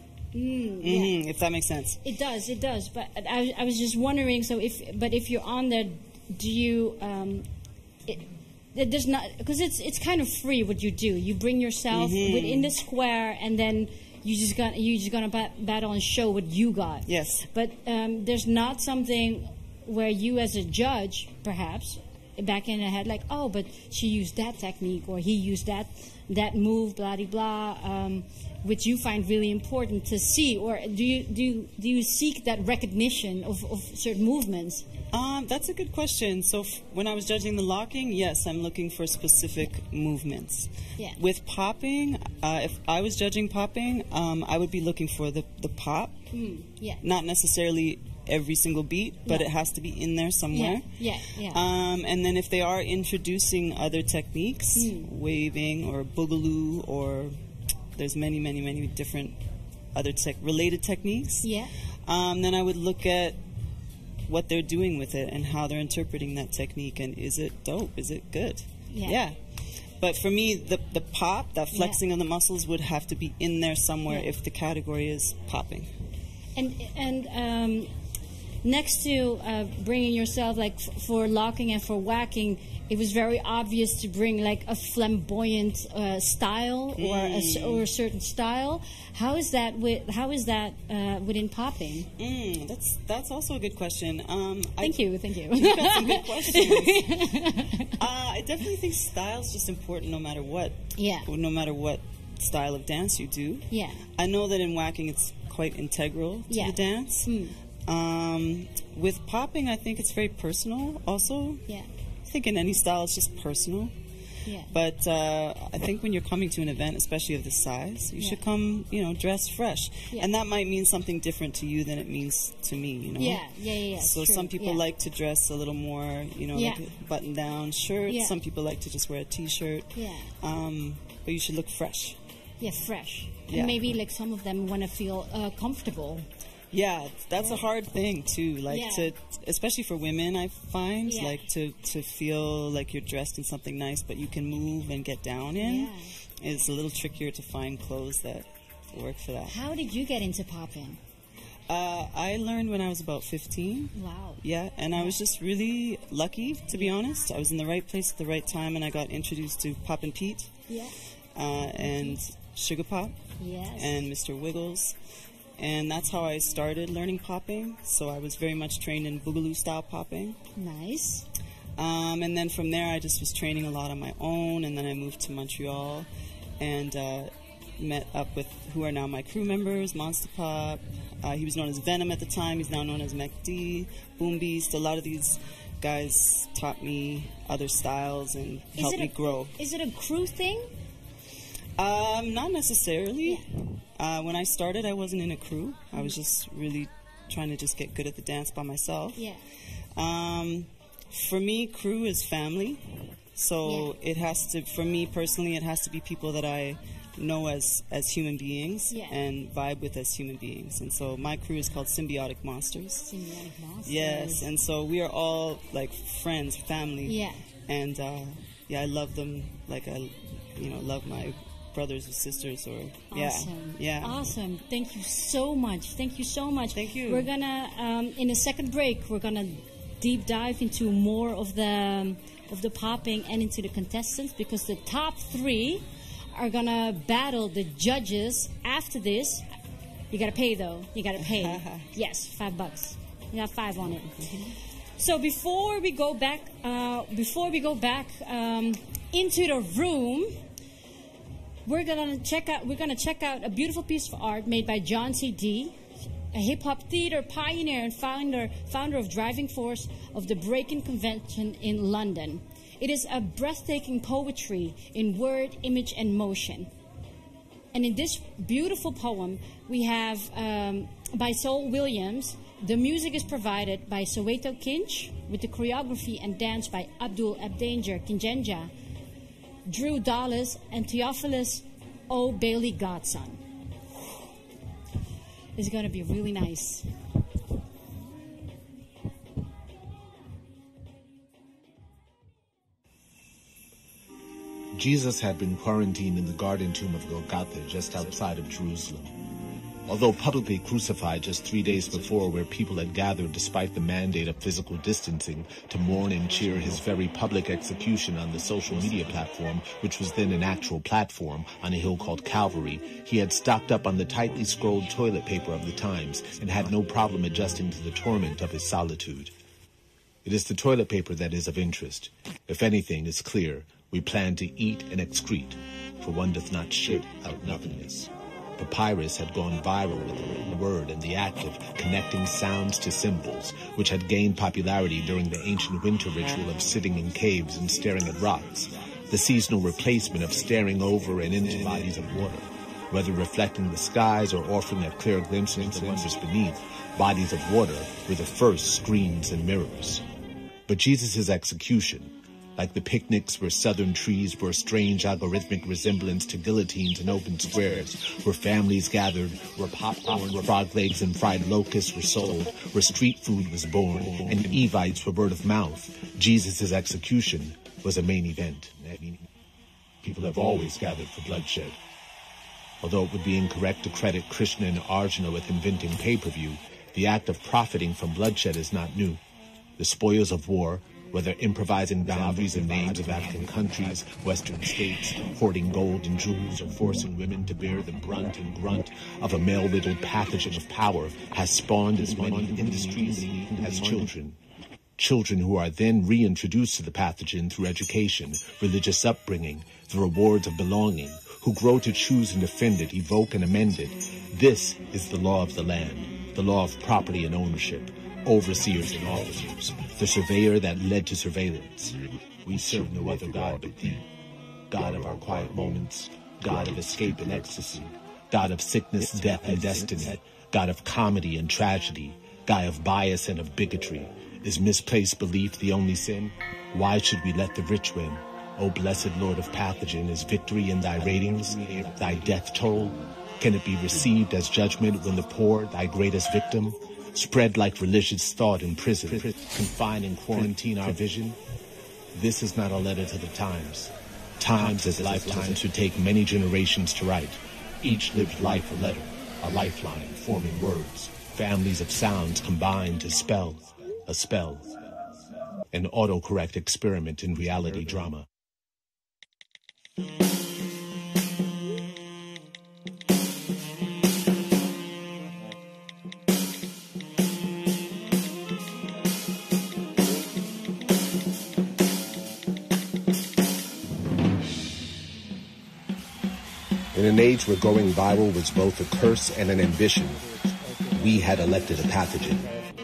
Mm, yeah. Mhm, if that makes sense. It does, it does. But I, I was just wondering. So if, but if you're on there, do you? Um, it, it does not because it's it's kind of free what you do. You bring yourself Mhm. within the square, and then you just got you just gonna bat, battle and show what you got. Yes. But um, there's not something where you, as a judge, perhaps back in the head, like, oh, but she used that technique or he used that that move, blah de blah. Um, which you find really important to see, or do you do you, do you seek that recognition of, of certain movements? Um, that's a good question. So f- when I was judging the locking, yes, I'm looking for specific movements. Yeah. With popping, uh, if I was judging popping, um, I would be looking for the, the pop, Mm, yeah. not necessarily every single beat, but No. it has to be in there somewhere. Yeah, yeah, yeah. Um, and then if they are introducing other techniques, Mm. waving or boogaloo, or there's many, many, many different other tech related techniques, Yeah. um, then I would look at what they're doing with it and how they're interpreting that technique, and is it dope? Is it good? Yeah. But for me, the the pop, that flexing of the muscles would have to be in there somewhere Yeah. if the category is popping. And and um, next to uh, bringing yourself like f- for locking and for whacking, it was very obvious to bring like a flamboyant uh, style or a, s- or a certain style. How is that with how is that uh, within popping? Mm, that's that's also a good question. Um, Thank I, you, thank you. You've got some good questions. uh, I definitely think style is just important, no matter what. Yeah. No matter what style of dance you do. Yeah. I know that in whacking it's quite integral to Yeah. the dance. Mm. Um, with popping, I think it's very personal. Also. Yeah. I think in any style, it's just personal. Yeah. But uh, I think when you're coming to an event, especially of this size, you Yeah. should come, you know, dressed fresh. Yeah. And that might mean something different to you than it means to me, you know? Yeah, yeah, yeah, yeah, it's So true. some people Yeah. like to dress a little more, you know, Yeah. like a button-down shirt. Yeah. Some people like to just wear a T-shirt. Yeah. Um, but you should look fresh. Yeah, fresh. Yeah. And maybe like some of them want to feel uh, comfortable. Yeah, that's a hard thing too. Like Yeah. to, especially for women, I find Yeah. like to to feel like you're dressed in something nice, but you can move and get down in, is a little trickier to find clothes that work for that. How did you get into popping? Uh, I learned when I was about fifteen. Wow. Yeah, and I was just really lucky, to be honest. I was in the right place at the right time, and I got introduced to Pop and Pete, Yeah. uh, and Sugar Pop, Yes. and Mister Wiggles. And that's how I started learning popping. So I was very much trained in Boogaloo style popping. Nice. Um, and then from there, I just was training a lot on my own. And then I moved to Montreal and uh, met up with who are now my crew members, Monster Pop. Uh, he was known as Venom at the time. He's now known as Mech D, Boom Beast. A lot of these guys taught me other styles and Is helped it me a- grow. Is it a crew thing? Um, not necessarily. Uh, when I started, I wasn't in a crew. I was just really trying to just get good at the dance by myself. Yeah. Um, for me, crew is family. So it has to, for me personally, it has to be people that I know as, as human beings Yeah. and vibe with as human beings. And so my crew is called Symbiotic Monsters. Symbiotic monsters. Yes, and so we are all like friends, family. Yeah. And uh, yeah, I love them like I, you know, love my brothers or sisters or yeah, Awesome. yeah. Awesome. Thank you so much. Thank you so much. Thank you. We're gonna um, in a second break. We're gonna deep dive into more of the um, of the popping and into the contestants because the top three are gonna battle the judges after this. You gotta pay though. You gotta pay. Yes, five bucks. You got five on it. So before we go back, uh, before we go back um, into the room. We're gonna check out. We're gonna check out a beautiful piece of art made by John C. D, a hip hop theater pioneer and founder founder of driving force of the Breaking Convention in London. It is a breathtaking poetry in word, image, and motion. And in this beautiful poem, we have um, by Sol Williams. The music is provided by Soweto Kinch, with the choreography and dance by Abdul Abdanger Kinjenja, Drew Dallas, and Theophilus O. Bailey Godson. It's going to be really nice. Jesus had been quarantined in the garden tomb of Golgotha just outside of Jerusalem. Although publicly crucified just three days before, where people had gathered despite the mandate of physical distancing to mourn and cheer his very public execution on the social media platform, which was then an actual platform on a hill called Calvary, he had stocked up on the tightly scrolled toilet paper of the times and had no problem adjusting to the torment of his solitude. It is the toilet paper that is of interest. If anything is clear, we plan to eat and excrete, for one doth not shit out nothingness. Papyrus had gone viral with the written word and the act of connecting sounds to symbols, which had gained popularity during the ancient winter ritual of sitting in caves and staring at rocks, the seasonal replacement of staring over and into bodies of water. Whether reflecting the skies or offering a clear glimpse into the wonders beneath, bodies of water were the first screens and mirrors. But Jesus' execution, like the picnics where southern trees bore a strange algorithmic resemblance to guillotines in open squares, where families gathered, where popcorn, where frog legs and fried locusts were sold, where street food was born, and Evites were word of mouth, Jesus' execution was a main event. People have always gathered for bloodshed. Although it would be incorrect to credit Krishna and Arjuna with inventing pay-per-view, the act of profiting from bloodshed is not new. The spoils of war, whether improvising boundaries and names of African countries, Western states, hoarding gold and jewels, or forcing women to bear the brunt and grunt of a male-riddled pathogen of power, has spawned as many industries as children. Children who are then reintroduced to the pathogen through education, religious upbringing, the rewards of belonging, who grow to choose and defend it, evoke and amend it. This is the law of the land, the law of property and ownership, overseers and officers, the surveyor that led to surveillance. We serve no other God but thee, God of our quiet moments, God of escape and ecstasy, God of sickness, death, and destiny, God of comedy and tragedy, God of bias and of bigotry. Is misplaced belief the only sin? Why should we let the rich win? O blessed Lord of pathogen, is victory in thy ratings, thy death toll? Can it be received as judgment when the poor, thy greatest victim, spread like religious thought in prison, confine and quarantine our vision? This is not a letter to the times. Times as lifetimes would take many generations to write. Each lived life a letter, a lifeline forming words, families of sounds combined to spell a spell. An autocorrect experiment in reality drama. In an age where going viral was both a curse and an ambition, we had elected a pathogen.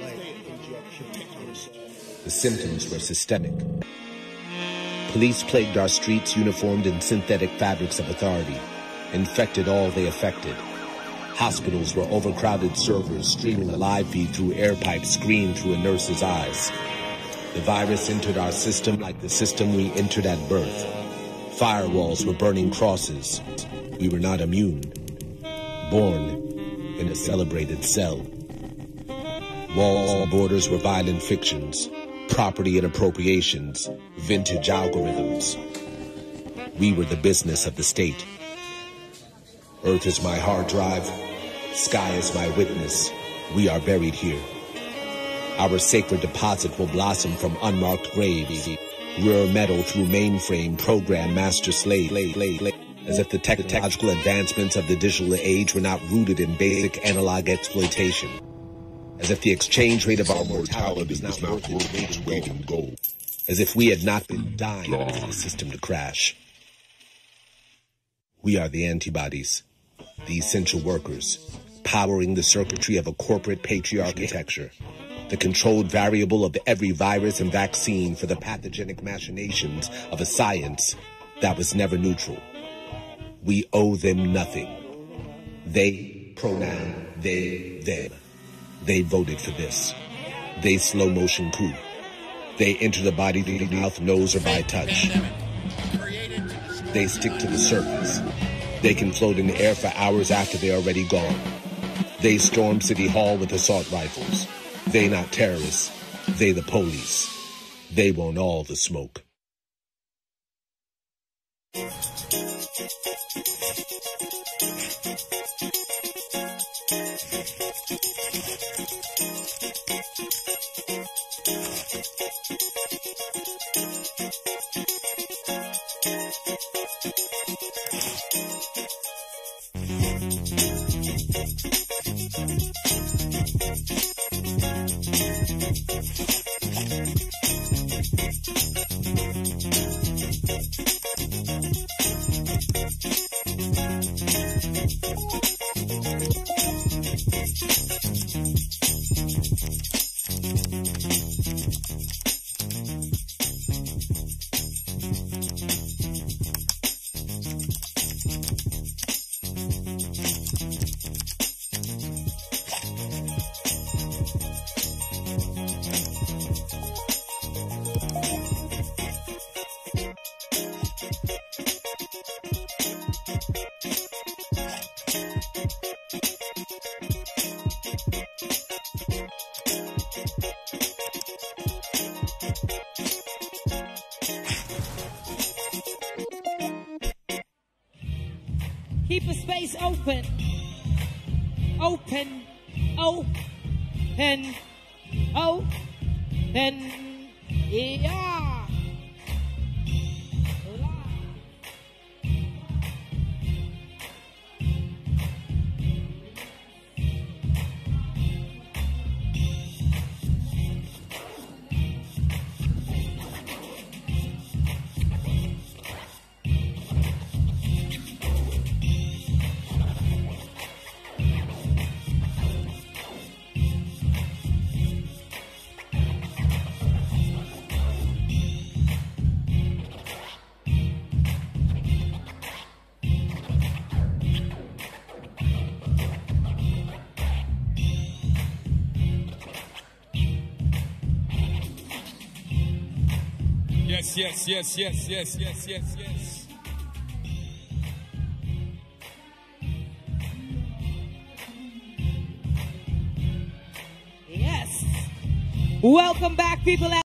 The symptoms were systemic. Police plagued our streets uniformed in synthetic fabrics of authority, infected all they affected. Hospitals were overcrowded servers streaming a live feed through air pipes screened through a nurse's eyes. The virus entered our system like the system we entered at birth. Firewalls were burning crosses. We were not immune. Born in a celebrated cell. Walls and borders were violent fictions. Property and appropriations, vintage algorithms. We were the business of the state. Earth is my hard drive, sky is my witness. We are buried here. Our sacred deposit will blossom from unmarked graves. Rare metal through mainframe program master slave. As if the technological advancements of the digital age were not rooted in basic analog exploitation. As if the exchange rate of our mortality was not worth its weight in gold. As if we had not been dying for the system to crash. We are the antibodies, the essential workers, powering the circuitry of a corporate patriarchitecture, the controlled variable of every virus and vaccine for the pathogenic machinations of a science that was never neutral. We owe them nothing. They, pronoun, they, them. They voted for this. They slow motion coup. They enter the body through the mouth, nose, or by touch. They stick to the surface. They can float in the air for hours after they're already gone. They storm City Hall with assault rifles. They not terrorists. They the police. They want all the smoke. keep a space open. Open. Open. Open. Yeah. Yes, yes, yes, yes, yes, yes, yes, yes. Yes. Welcome back, people.